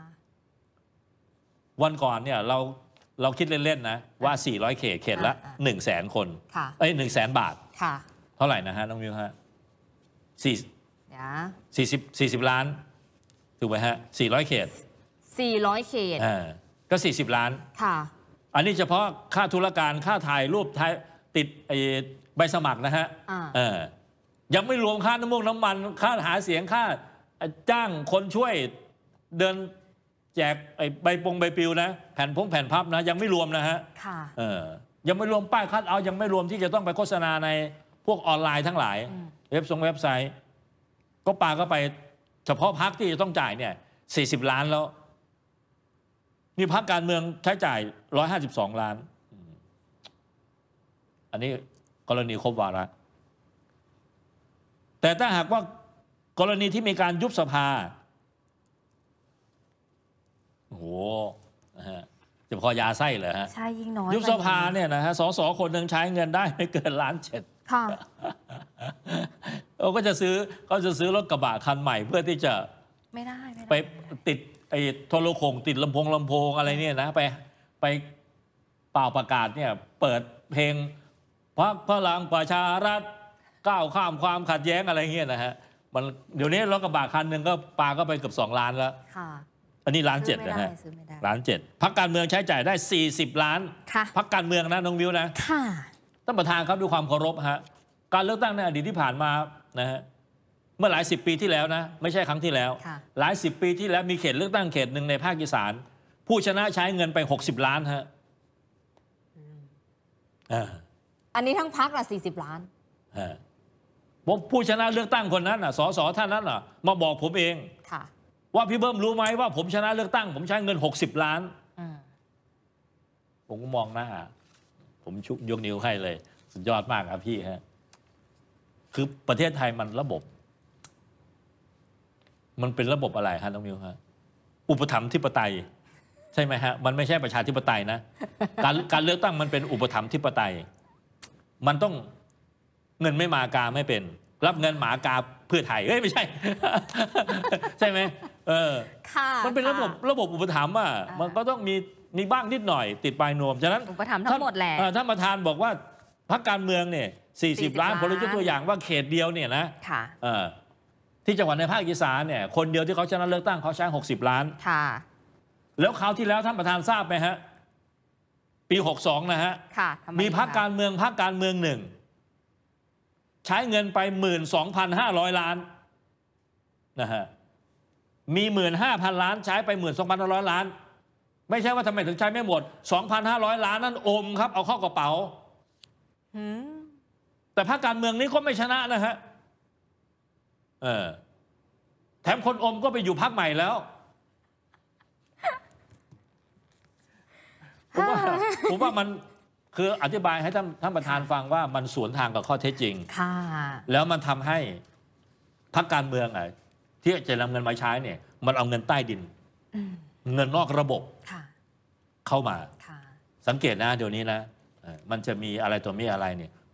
วันก่อนเนี่ยเราคิดเล่นๆนะว่า400เขตละ100,000 คน100,000 บาทเท่าไหร่นะฮะน้องมิวฮะ40 ล้านถูกไหมฮะ400 เขตก็40 ล้านอันนี้เฉพาะค่าธุรการค่าถ่ายรูปติดใบสมัครนะฮะยังไม่รวมค่าน้ำมันค่าหาเสียงค่าจ้างคนช่วยเดินแจกใบปลิวนะแผ่นพับนะยังไม่รวมนะฮะยังไม่รวมป้ายคัดเอายังไม่รวมที่จะต้องไปโฆษณาในพวกออนไลน์ทั้งหลายเว็บไซต์ก็ปาก็ไปเฉพาะพรรคที่จะต้องจ่ายเนี่ย40 ล้านแล้วมีพรรคการเมืองใช้จ่าย152 ล้านอันนี้กรณีครบวาระแต่ถ้าหากว่ากรณีที่มีการยุบสภาโอ้โหจะพอยาไส้เหรอฮะใช่ยิ่งน้อยยุบสภาเนี่ยนะฮะสสคนหนึ่งใช้เงินได้ไม่เกิน1.7 ล้านค่ะเขาจะซื้อรถกระบะคันใหม่เพื่อที่จะไม่ได้ไปติดโทรโข่งติดลำโพงอะไรเนี่ยนะไปเป่าประกาศเนี่ยเปิดเพลงพรรคพลังประชารัฐก้าวข้ามความขัดแย้งอะไรเงี้ยนะฮะมันเดี๋ยวนี้รถกระบะคันหนึ่งก็ปาก็ไปเกือบ2 ล้านแล้วอันนี้1.7 ล้านนะฮะ1.7 ล้านพรรคการเมืองใช้จ่ายได้40 ล้านพรรคการเมืองนะน้องวิวนะท่านประธานครับด้วยความเคารพฮะการเลือกตั้งในอดีตที่ผ่านมานะฮะเมื่อหลาย10 ปีที่แล้วนะไม่ใช่ครั้งที่แล้วหลาย10 ปีที่แล้วมีเขตเลือกตั้งเขตหนึ่งในภาคอีสานผู้ชนะใช้เงินไป60 ล้านฮะอันนี้ทั้งพรรคละ40 ล้านผู้ชนะเลือกตั้งคนนั้นสสท่านนั้นมาบอกผมเองว่าพี่เบิ้มรู้ไหมว่าผมชนะเลือกตั้งผมใช้เงิน60 ล้านผมก็มองหน้าผมยกนิ้วให้เลยสุดยอดมากครับพี่ฮะคือประเทศไทยมันเป็นระบบอะไรฮะน้องมิวฮะอุปถัมภ์ธิปไตยใช่ไหมฮะมันไม่ใช่ประชาธิปไตยนะการเลือกตั้งมันเป็นอุปถัมภ์ธิปไตยมันต้องเงินไม่มากาไม่เป็นรับเงินหมากาเพื่อไทยไม่ใช่ ใช่ไหมมันเป็นระบบอุปถัมภ์มันก็ต้องมีบ้างนิดหน่อยติดปลายนวมฉะนั้นอุปถัมภ์ทั้งหมดแหละท่านประธานบอกว่าพรรคการเมืองเนี่ย40 ล้านผมยกตัวอย่างว่าเขตเดียวเนี่ยนะที่จังหวัดในภาคอีสานเนี่ยคนเดียวที่เขาชนะเลือกตั้งเขาใช้60 ล้านแล้วคราวที่แล้วท่านประธานทราบไหมฮะปี62นะฮะมีพรรคการเมืองหนึ่งใช้เงินไป 12,500 ล้านนะฮะมี 15,000 ล้านใช้ไป 12,500 ล้านไม่ใช่ว่าทำไมถึงใช้ไม่หมด 2,500 ล้านนั้นอมครับเอาเข้ากระเป๋าแต่พรรคการเมืองนี้ก็ไม่ชนะนะฮะแถมคนอมก็ไปอยู่พรรคใหม่แล้วผมว่ามันคืออธิบายให้ท่านประธานฟังว่ามันสวนทางกับข้อเท็จจริงแล้วมันทำให้พรรคการเมืองที่จะนำเงินมาใช้เนี่ยมันเอาเงินใต้ดินเงินนอกระบบเข้ามาสังเกตนะเดี๋ยวนี้นะมันจะมีอะไรตัวมีอะไรเนี่ย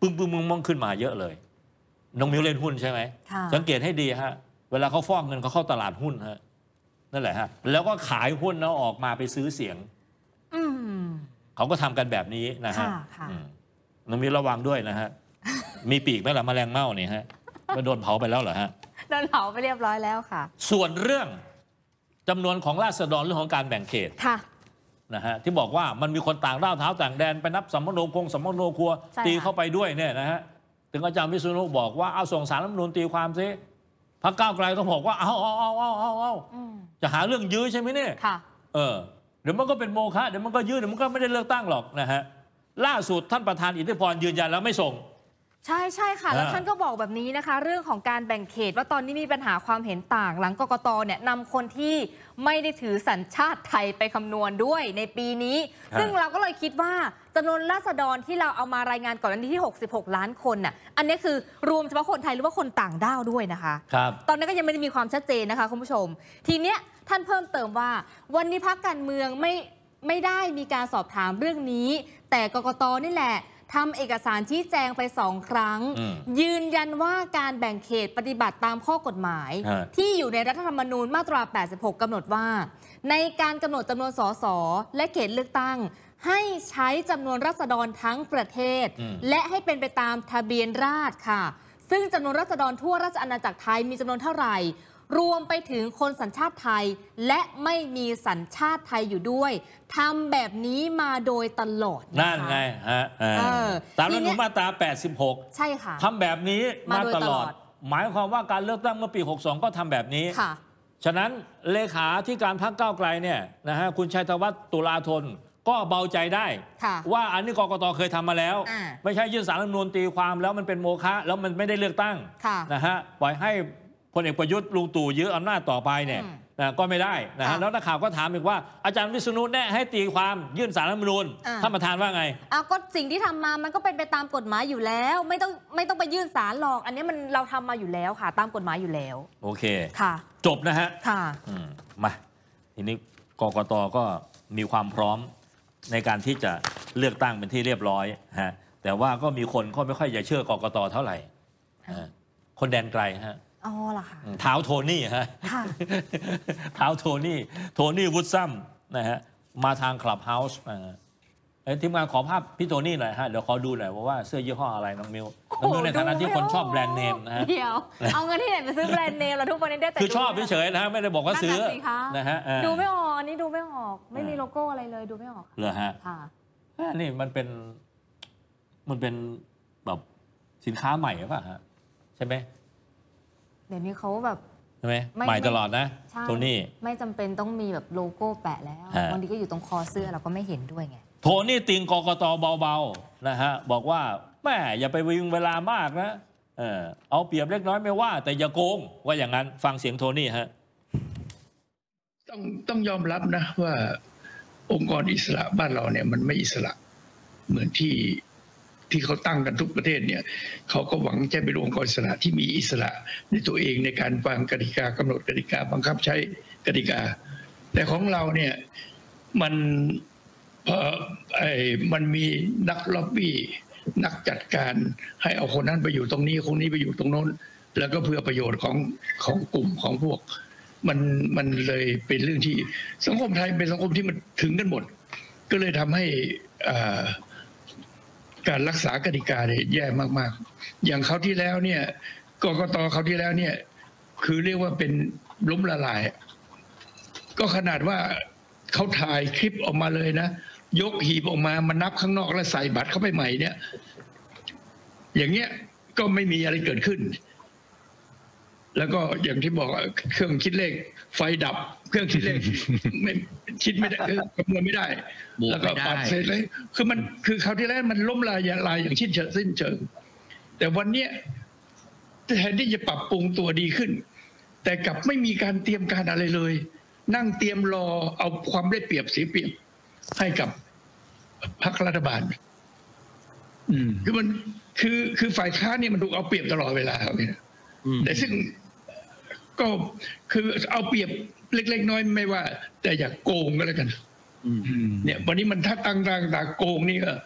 ปึ้งมองขึ้นมาเยอะเลยน้องมิวเล่นหุ้นใช่ไหมสังเกตให้ดีฮะเวลาเขาฟอกเงินเขาเข้าตลาดหุ้นฮะนั่นแหละฮะแล้วก็ขายหุ้นแล้วออกมาไปซื้อเสียงเขาก็ทำกันแบบนี้นะฮะน้องมิวระวังด้วยนะฮะมีปีกไหมล่ะแมลงเม่าเนี่ยฮะมันโดนเผาไปแล้วเหรอฮะโดนเผาไปเรียบร้อยแล้วค่ะส่วนเรื่องจำนวนของราษฎรเรื่องของการแบ่งเขตนะฮะที่บอกว่ามันมีคนต่างด้าวเท้าต่างแดนไปนับสัมมโนครัวตีเข้าไปด้วยเนี่ยนะฮะถึงอาจารย์วิษณุบอกว่าเอาส่งสารรัฐธรรมนูญตีความซิพรรคก้าวไกลก็บอกว่าเอาจะหาเรื่องยื้อใช่ไหมเนี่ยเดี๋ยวมันก็เป็นโมฆะเดี๋ยวมันก็ยื้อเดี๋ยวมันก็ไม่ได้เลือกตั้งหรอกนะฮะล่าสุดท่านประธานอิทธิพรยืนยันแล้วไม่ส่งใช่ค่ะแล้วท่านก็บอกแบบนี้นะคะเรื่องของการแบ่งเขตว่าตอนนี้มีปัญหาความเห็นต่างหลังกกตเนี่ยนำคนที่ไม่ได้ถือสัญชาติไทยไปคำนวณด้วยในปีนี้ซึ่งเราก็เลยคิดว่าจำนวนราษฎรที่เราเอามารายงานก่อนหน้านี้ที่66ล้านคนน่ะอันนี้คือรวมเฉพาะคนไทยหรือว่าคนต่างด้าวด้วยนะคะตอนนี้ก็ยังไม่ได้มีความชัดเจนนะคะคุณผู้ชมทีเนี้ยท่านเพิ่มเติมว่าวันนี้พรรคการเมืองไม่ได้มีการสอบถามเรื่องนี้แต่กกตนี่แหละทำเอกสารชี้แจงไป2 ครั้งยืนยันว่าการแบ่งเขตปฏิบัติตามข้อกฎหมายที่อยู่ในรัฐธรรมนูญมาตรา86กำหนดว่าในการกำหนดจำนวนสสและเขตเลือกตั้งให้ใช้จำนวนราษฎรทั้งประเทศและให้เป็นไปตามทะเบียนราษฎร์ค่ะซึ่งจำนวนราษฎรทั่วราชอาณาจักรไทยมีจำนวนเท่าไหร่รวมไปถึงคนสัญชาติไทยและไม่มีสัญชาติไทยอยู่ด้วยทำแบบนี้มาโดยตลอดนั่นไงฮะตามรัฐธรรมนูญมาตรา86 ใช่ค่ะทำแบบนี้มาตลอดหมายความว่าการเลือกตั้งเมื่อปี62ก็ทำแบบนี้ฉะนั้นเลขาธิการพรรคก้าวไกลเนี่ยนะฮะคุณชัยธวัฒน์ตุลาธนก็เบาใจได้ว่าอันนี้กกตเคยทำมาแล้วไม่ใช่ยื่นสารรัฐธรรมนูญตีความแล้วมันเป็นโมฆะแล้วมันไม่ได้เลือกตั้งนะฮะปล่อยให้พลเอกประยุทธ์ลุงตู่ยื้ออำนาจต่อไปเนี่ยก็ไม่ได้นะฮะแล้วนักข่าวก็ถามอีกว่าอาจารย์วิษณุแน่ให้ตีความยื่นสารรัฐธรรมนูญท่านประธานว่าไงก็สิ่งที่ทำมามันก็เป็นไปตามกฎหมายอยู่แล้วไม่ต้องไปยื่นศาลหรอกอันนี้มันเราทำมาอยู่แล้วค่ะตามกฎหมายอยู่แล้วโอเคค่ะจบนะฮะค่ะมาทีนี้กกตก็มีความพร้อมในการที่จะเลือกตั้งเป็นที่เรียบร้อยฮะแต่ว่าก็มีคนก็ไม่ค่อยจะเชื่อกกตเท่าไหร่คนแดนไกลฮะอ๋อล่ะค่ะเท้าโทนี่ฮะเท้าโทนี่วูดซัมนะฮะมาทางคลับเฮาส์ทีมงานขอภาพพี่โทนี่หน่อยฮะเดี๋ยวขอดูหน่อยว่าเสื้อยี่ห้ออะไรน้องมิวในฐานะที่คนชอบแบรนด์เนมนะฮะเดี๋ยวเอาเงินที่ไหนไปซื้อแบรนด์เนมเราทุกวันนี้ได้แต่คือชอบเฉยๆนะฮะไม่ได้บอกว่าซื้อนะฮะดูไม่ออกอันนี้ดูไม่ออกไม่มีโลโก้อะไรเลยดูไม่ออกเหรอฮะนี่มันเป็นแบบสินค้าใหม่หรือเปล่าฮะใช่ไหมเดี๋ยวนี้เขาแบบใช่ไหมใหม่ตลอดนะโทนี่ไม่จำเป็นต้องมีแบบโลโก้แปะแล้วบางทีก็อยู่ตรงคอเสื้อเราก็ไม่เห็นด้วยไงโทนี่ติงกกตเบาๆนะฮะบอกว่าแม่อย่าไปวิ่งเวลามากนะเอาเปรียบเล็กน้อยไม่ว่าแต่อย่าโกงว่าอย่างนั้นฟังเสียงโทนี่ฮะต้องยอมรับนะว่าองค์กรอิสระบ้านเราเนี่ยมันไม่อิสระเหมือนที่เขาตั้งกันทุกประเทศเนี่ยเขาก็หวังจะเป็นองค์กรอิสระที่มีอิสระในตัวเองในการวางกติกากำหนดกติกาบังคับใช้กติกาแต่ของเราเนี่ยมันมีนักล็อบบี้นักจัดการให้เอาคนนั้นไปอยู่ตรงนี้คนนี้ไปอยู่ตรงโน้นแล้วก็เพื่อประโยชน์ของกลุ่มของพวกมันเลยเป็นเรื่องที่สังคมไทยเป็นสังคมที่มันถึงกันหมดก็เลยทำให้การรักษากติกาเนี่ยแย่มากๆอย่างเขาที่แล้วเนี่ยกกตเขาที่แล้วเนี่ยคือเรียกว่าเป็นล้มละลายก็ขนาดว่าเขาถ่ายคลิปออกมาเลยนะยกหีบออกมานับข้างนอกแล้วใส่บัตรเข้าไปใหม่เนี่ยอย่างเงี้ยก็ไม่มีอะไรเกิดขึ้นแล้วก็อย่างที่บอกเครื่องคิดเลขไฟดับเครื่องคิดเลขไม่คิดไม่ได้คำนวณไม่ได้แล้วก็ปัดเสร็จเลยคือคราวที่แล้วมันล้มลายอย่างสิ้นเชิงแต่วันนี้แทนที่จะปรับปรุงตัวดีขึ้นแต่กลับไม่มีการเตรียมการอะไรเลยนั่งเตรียมรอเอาความได้เปรียบเสียเปรียบให้กับพรรครัฐบาลคือฝ่ายค้านเนี่ยมันถูกเอาเปรียบตลอดเวลาเนี่ยแต่ซึ่งก็คือเอาเปรียบเล็กๆน้อยไม่ว่าแต่อย่าโกงก็แล้วกันเนี่ยวันนี้มันถ้าตั้งโกงนี่ก็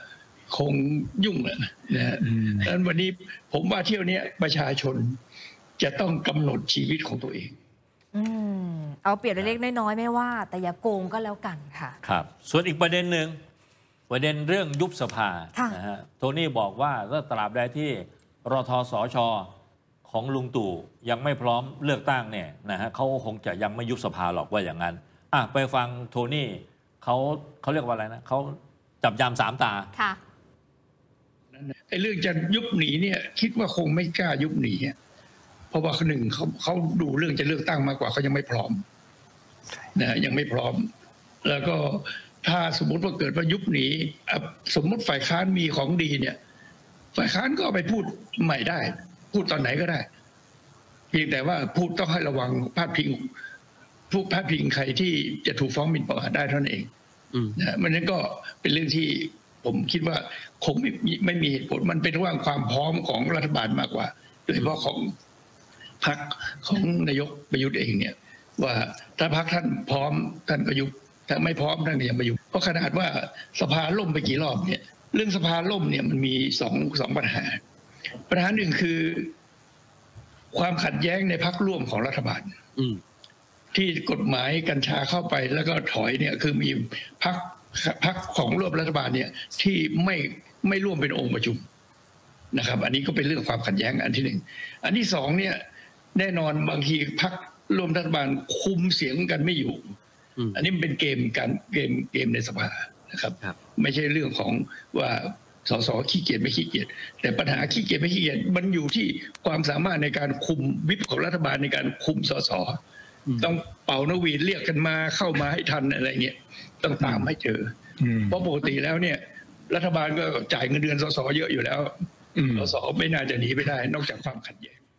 คงยุ่งนะดังนั้นวันนี้ผมว่าเที่ยวนี้ประชาชนจะต้องกำหนดชีวิตของตัวเองเอาเปรียบเล็กน้อยไม่ว่าแต่อย่าโกงก็แล้วกันค่ะครับส่วนอีกประเด็นหนึ่งประเด็นเรื่องยุบสภานะฮะโทนี่บอกว่าถ้าตราบใดที่รทสช.ของลุงตู่ยังไม่พร้อมเลือกตั้งเนี่ยนะฮะเขาคงจะยังไม่ยุบสภาหรอกว่าอย่างนั้นไปฟังโทนี่เขาเรียกว่าอะไรนะเขาจับยามสามตาค่ะไอ้เรื่องจะยุบหนีเนี่ยคิดว่าคงไม่กล้ายุบหนีเพราะว่าหนึ่งเขาดูเรื่องจะเลือกตั้งมากกว่าเขายังไม่พร้อมนะยังไม่พร้อมแล้วก็ถ้าสมมติว่าเกิดว่ายุบหนีสมมติฝ่ายค้านมีของดีเนี่ยฝ่ายค้านก็เอาไปพูดใหม่ได้พูดตอนไหนก็ได้เพียงแต่ว่าพูดต้องให้ระวังพาดพิงผู้พาดพิงใครที่จะถูกฟ้องหมิ่นประมาทได้เท่านั้นเองนะมันนั้นก็เป็นเรื่องที่ผมคิดว่าคงไม่มีเหตุผลมันเป็นเรื่องความพร้อมของรัฐบาลมากกว่าโดยเฉพาะของพรรคของนายกประยุทธ์เองเนี่ยว่าถ้าพรรคท่านพร้อมท่านก็ยุบถ้าไม่พร้อมท่านก็ยังไม่ยุบเพราะขนาดว่าสภาล่มไปกี่รอบเนี่ยเรื่องสภาล่มเนี่ยมันมีสองปัญหาหนึ่งคือความขัดแย้งในพรรคร่วมของรัฐบาลที่กฎหมายกัญชาเข้าไปแล้วก็ถอยเนี่ยคือมีพรรคของร่วมรัฐบาลเนี่ยที่ไม่ร่วมเป็นองค์ประชุมนะครับอันนี้ก็เป็นเรื่องความขัดแย้งอันที่หนึ่งอันที่สองเนี่ยแน่นอนบางทีพรรคร่วมรัฐบาลคุมเสียงกันไม่อยู่อันนี้มันเป็นเกมในสภานะครับไม่ใช่เรื่องของว่าสสขี้เกียจไม่ขี้เกียจแต่ปัญหาขี้เกียจไม่ขี้เกียจมันอยู่ที่ความสามารถในการคุมวิปของรัฐบาลในการคุมสสต้องเป่านกหวีดเรียกกันมาเข้ามาให้ทันอะไรเงี้ยต้องตามให้เจอเพราะปกติแล้วเนี่ยรัฐบาลก็จ่ายเงินเดือนสสเยอะอยู่แล้วสสไม่น่าจะหนีไปได้นอกจากความขัดแย้ง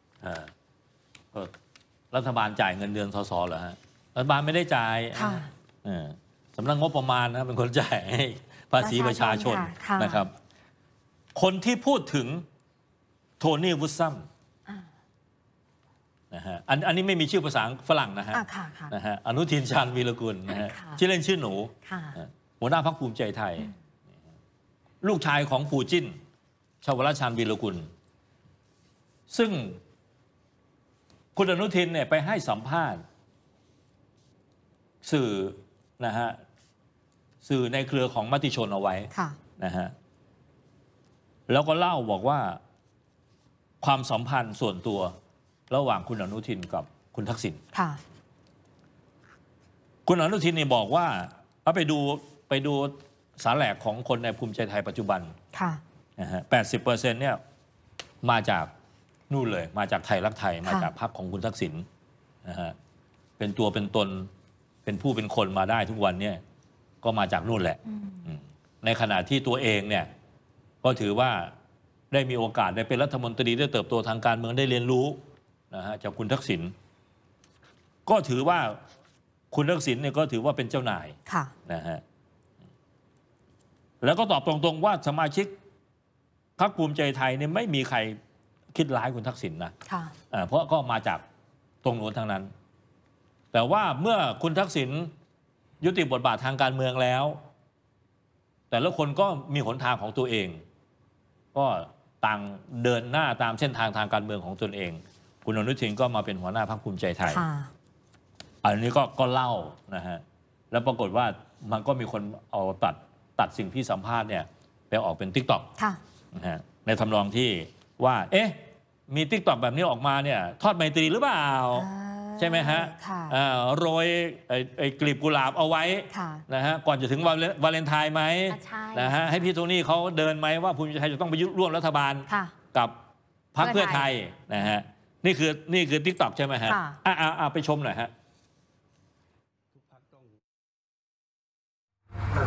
รัฐบาลจ่ายเงินเดือนสสเหรอฮะรัฐบาลไม่ได้จ่ายสำนักงบประมาณนะเป็นคนจ่ายให้ภาษีประชาชนนะครับคนที่พูดถึงโทนี่วูดซัมนะฮะอันนี้ไม่มีชื่อภาษาฝรั่งนะฮะอนุทินชาญวีรกุลนะฮะชื่อเล่นชื่อหนูหัวหน้าพรรคภูมิใจไทยลูกชายของปูจินชวรัตน์ชาญวีรกุลซึ่งคุณอนุทินเนี่ยไปให้สัมภาษณ์สื่อนะฮะสื่อในเครือของมติชนเอาไว้นะฮะแล้วก็เล่าบอกว่าความสัมพันธ์ส่วนตัวระหว่างคุณอนุทินกับคุณทักษิณคุณอนุทินนี่บอกว่าเอาไปดูสาแหลกของคนในภูมิใจไทยปัจจุบันนะฮะ 80% เนี่ยมาจากนู่นเลยมาจากไทยรักไทยมาจากพรรคของคุณทักษิณนะฮะเป็นตัวเป็นตนเป็นผู้เป็นคนมาได้ทุกวันเนี่ยก็มาจากนู่นแหละในขณะที่ตัวเองเนี่ยก็ถือว่าได้มีโอกาสได้เป็นรัฐมนตรีได้เติบโตทางการเมืองได้เรียนรู้นะฮะจากคุณทักษิณก็ถือว่าคุณทักษิณเนี่ยก็ถือว่าเป็นเจ้านายนะฮะแล้วก็ตอบตรงๆว่าสมาชิกพรรคภูมิใจไทยเนี่ยไม่มีใครคิดร้ายคุณทักษิณนะเพราะก็มาจากตรงโน้นทั้งนั้นแต่ว่าเมื่อคุณทักษิณยุติบทบาททางการเมืองแล้วแต่ละคนก็มีหนทางของตัวเองก็ต่างเดินหน้าตามเส้นทางทางการเมืองของตนเองคุณอนุทินก็มาเป็นหัวหน้าพรรคภูมิใจไทยอันนี้ก็เล่านะฮะแล้วปรากฏว่ามันก็มีคนเอาตัดสิ่งที่สัมภาษณ์เนี่ยไปออกเป็น TikTok นะฮะในทำนองที่ว่ามี TikTok แบบนี้ออกมาเนี่ยทอดไมตรีหรือเปล่าใช่ไหมฮะโรยกลีบกุหลาบเอาไว้นะฮะก่อนจะถึงวาเลนไทน์ไหมนะฮะให้พี่โทนี่เขาเดินไหมว่าภูมิใจไทยจะต้องไปร่วมรัฐบาลกับพรรคเพื่อไทยนะฮะนี่คือ TikTok ใช่ไหมฮะไปชมหน่อยฮะต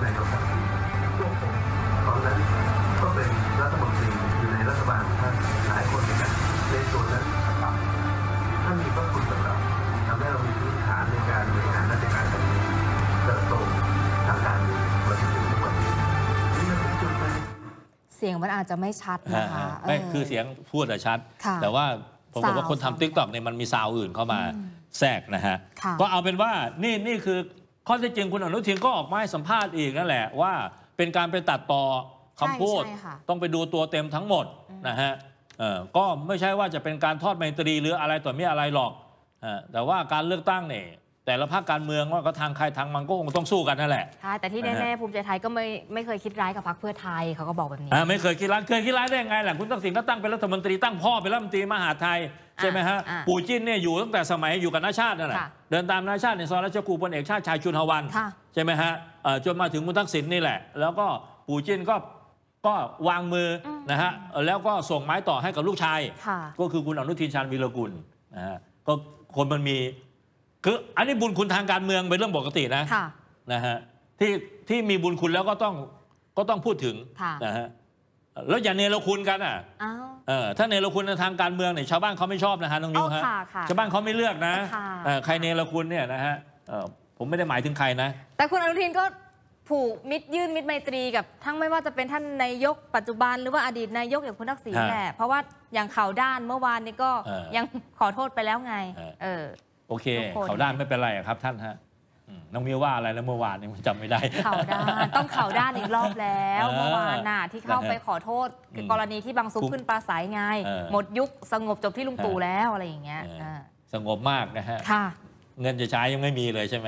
อนนั้นก็เป็นรัฐมนตรีอยู่ในรัฐบาลท่านหลายคนนะครับในส่วนนั้นท่านมีพระคุณสำหรับทำให้เรามีพื้นฐานในการบริหารราชการแผ่นดินเติบโตทางการเมืองมาถึงทุกวันนี้นี่มันเป็นจุดนั้นเสียงมันอาจจะไม่ชัดนะคะไม่คือเสียงพูดชัดแต่ว่าผมบอกว่าคนทำ TikTok เนี่ยมันมีซาวอื่นเข้ามาแทรกนะฮะก็เอาเป็นว่านี่คือข้อเท็จจริงคุณอนุทินก็ออกมาให้สัมภาษณ์อีกนั่นแหละว่าเป็นการไปตัดต่อคำพูดต้องไปดูตัวเต็มทั้งหมดนะฮะก็ไม่ใช่ว่าจะเป็นการทอดไมตรีหรืออะไรต่อไม่อะไรหรอกแต่ว่าการเลือกตั้งเนี่ยแต่ละพรรคการเมืองว่าก็ทางใครทางมันก็คงต้องสู้กันนั่นแหละใช่แต่ที่แน่ๆภูมิใจไทยก็ไม่เคยคิดร้ายกับพรรคเพื่อไทยเขาก็บอกแบบนี้ไม่เคยคิดร้ายได้ไงแหละคุณทักษิณก็ตั้งเป็นรัฐมนตรีตั้งพ่อเป็นรัฐมนตรีมหาดไทยใช่ไหมฮะปู่จิ้นเนี่ยอยู่ตั้งแต่สมัยอยู่กับณชาตินั่นแหละเดินตามณชาติในซอยรัชกูพลเอกชาติชายชุนหวันใช่ไหมฮะจนมาถึงคุณทักษิณนี่แหละแล้วก็ปู่จิ้นก็วางมือนะฮะแล้วก็ส่งไม้ต่อให้กับลูกชายก็คือคุณอนุทินชาญวีรกุลนะฮะก็คนมันมีคืออันนี้บุญคุณทางการเมืองเป็นเรื่องปกตินะฮะที่มีบุญคุณแล้วก็ต้องพูดถึงนะฮะแล้วอย่าเนรคุณกันถ้าเนรคุณในทางการเมืองเนี่ยชาวบ้านเขาไม่ชอบนะฮะน้องยูฮะชาวบ้านเขาไม่เลือกนะใครเนรคุณเนี่ยนะฮะผมไม่ได้หมายถึงใครนะแต่คุณอนุทินก็ผูกยื่นมิตรไมตรีกับทั้งไม่ว่าจะเป็นท่านนายกปัจจุบันหรือว่าอดีตนายกอย่างคุณทักษิณแหละเพราะว่าอย่างข่าวด้านเมื่อวานนี้ก็ยังขอโทษไปแล้วไงโอเคข่าวด้านไม่เป็นไรครับท่านฮะน้องมิวว่าอะไรแล้วเมื่อวานนี้จำไม่ได้ข่าวด้านต้องข่าวด้านอีกรอบแล้วเมื่อวานน่ะที่เข้าไปขอโทษกรณีที่บางซุปขึ้นปราศัยไงหมดยุคสงบจบที่ลุงตู่แล้วอะไรอย่างเงี้ยสงบมากนะฮะเงินจะใช้ยังไม่มีเลยใช่ไหม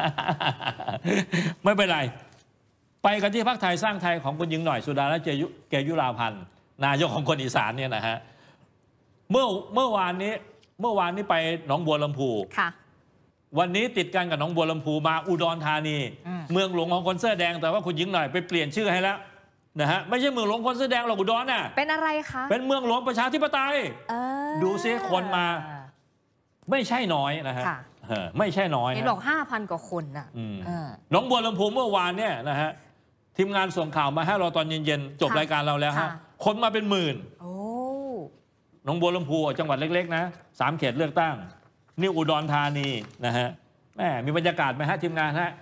ไม่เป็นไรไปกันที่พรรคไทยสร้างไทยของคุณหญิงหน่อยสุดารัตน์เกยุราพันธ์นายกของคนอีสานเนี่ยนะฮะเมื่อวานนี้ไปหนองบัวลำพูวันนี้ติดกันกับหนองบัวลำพูมาอุดรธานีเมืองหลวงของคนเสื้อแดงแต่ว่าคุณหญิงหน่อยไปเปลี่ยนชื่อให้แล้วนะฮะไม่ใช่เมืองหลวงคนเสื้อแดงหรอกอุดรน่ะเป็นอะไรคะเป็นเมืองหลวงประชาธิปไตยดูซิคนมาไม่ใช่น้อยนะฮะไม่ใช่น้อยเห็นบอก 5,000 กว่าคนน่ะหนองบัวลำพูเมื่อวานเนี่ยนะฮะทีมงานส่งข่าวมาให้เราตอนเย็นๆจบรายการเราแล้วฮะคนมาเป็นหมื่นหนองบัวลำพูจังหวัดเล็กๆนะ3 เขตเลือกตั้งนี่อุดรธานีนะฮะแม่มีบรรยากาศไหมฮะทีมงานฮะ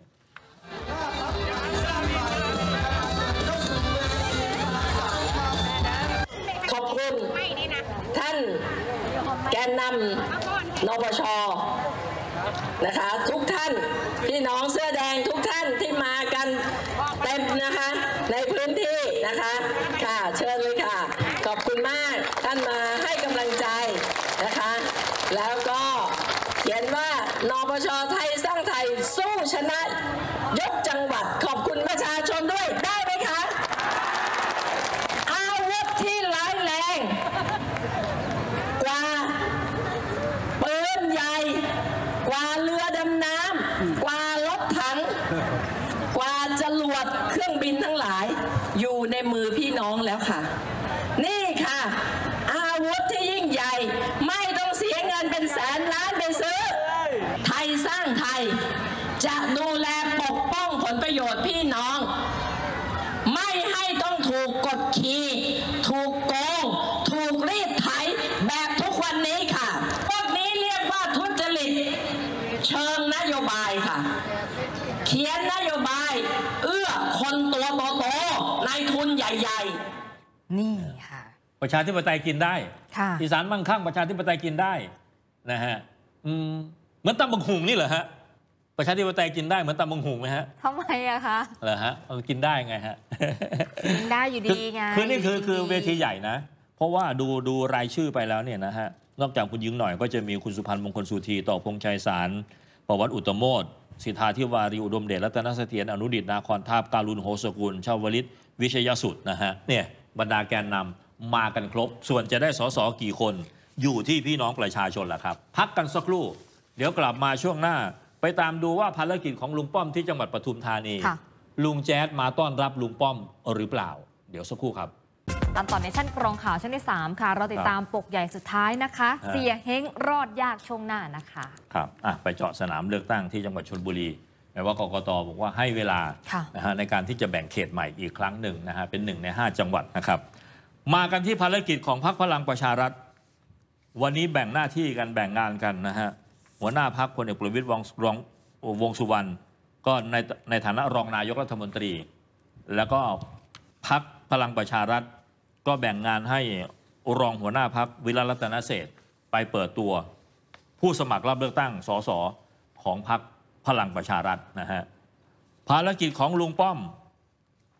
ขอบคุณท่านแกนนำนปช.นะคะทุกท่านพี่น้องเสื้อแดงทุกท่านที่มากันเต็มนะคะในพื้นที่นะคะค่ะเชิญเลยค่ะขอบคุณมากท่านมาให้กำลังใจนะคะแล้วก็เขียนว่านปช.ไทยสร้างไทยสู้ชนะยกจังหวัดขอบคุณประชาชนด้วยได้ไหมคะอาวุธที่ร้ายแรงกว่าปืนใหญ่กว่าเรือดำน้ำกว่ารถถังกว่าจรวดเครื่องบินทั้งหลายอยู่ในมือพี่น้องแล้วค่ะนี่ค่ะอาวุธที่ยิ่งใหญ่ไม่ต้องเสียเงินเป็นแสนล้านไปซื้อไทยสร้างไทยจะดูแลปกป้องผลประโยชน์พี่น้องไม่ให้ต้องถูกกดขี่ถูกโกงถูกรีดไถแบบทุกวันนี้ค่ะพวกนี้เรียกว่าทุจริตเชิงนโยบายค่ะเขียนนโยบายเอื้อคนตัวโตๆนายทุนใหญ่ๆนี่ค่ะประชาธิปไตยกินได้อีสานมั่งคั่งประชาธิปไตยกินได้นะฮะเหมือนตำบักหุ่งนี่เหรอฮะประชาธิปไตยกินได้เหมือนตำบักหุ่งไหมฮะทำไมอะคะเหรอฮะกินได้ไงฮะกินได้อยู่ดีไงคือนี่คือเวทีใหญ่นะเพราะว่าดูรายชื่อไปแล้วเนี่ยนะฮะนอกจากคุณหญิงหน่อยก็จะมีคุณสุพันธ์มงคลสุธีต่อพงษ์ชัยสารประวัติอุตโมทสิทธาธิวารีอุดมเดชรัตนเสถียรอนุดิษฐ์นาครทาบการุณโหสกุลชาวลิตวิชยสุดนะฮะเนี่ยบรรดาแกนนำมากันครบส่วนจะได้สสกี่คนอยู่ที่พี่น้องประชาชนแหละครับพักกันสักครู่เดี๋ยวกลับมาช่วงหน้าไปตามดูว่าภารกิจของลุงป้อมที่จังหวัดปทุมธานีลุงแจ๊ดมาต้อนรับลุงป้อมหรือเปล่าเดี๋ยวสักครู่ครับตามต่อในชั้นกรองข่าวชั้นที่3ค่ะเราติดตามปกใหญ่สุดท้ายนะคะเสียเฮ้งรอดยากช่วงหน้านะคะครับไปเจาะสนามเลือกตั้งที่จังหวัดชลบุรีแม้ว่ากกต.บอกว่าให้เวลานะฮะในการที่จะแบ่งเขตใหม่อีกครั้งหนึ่งนะฮะเป็น1 ใน 5 จังหวัดนะครับมากันที่ภารกิจของพรรคพลังประชารัฐวันนี้แบ่งหน้าที่กันแบ่งงานกันนะฮะหัวหน้าพรรคพลเอกประวิตรวงษ์สุวรรณก็ในฐานะรองนายกรัฐมนตรีแล้วก็พรรคพลังประชารัฐก็แบ่งงานให้รองหัวหน้าพรรควิรัต รัตนเศรษฐ์ไปเปิดตัวผู้สมัครรับเลือกตั้งสสของพรรคพลังประชารัฐนะฮะภารกิจของลุงป้อม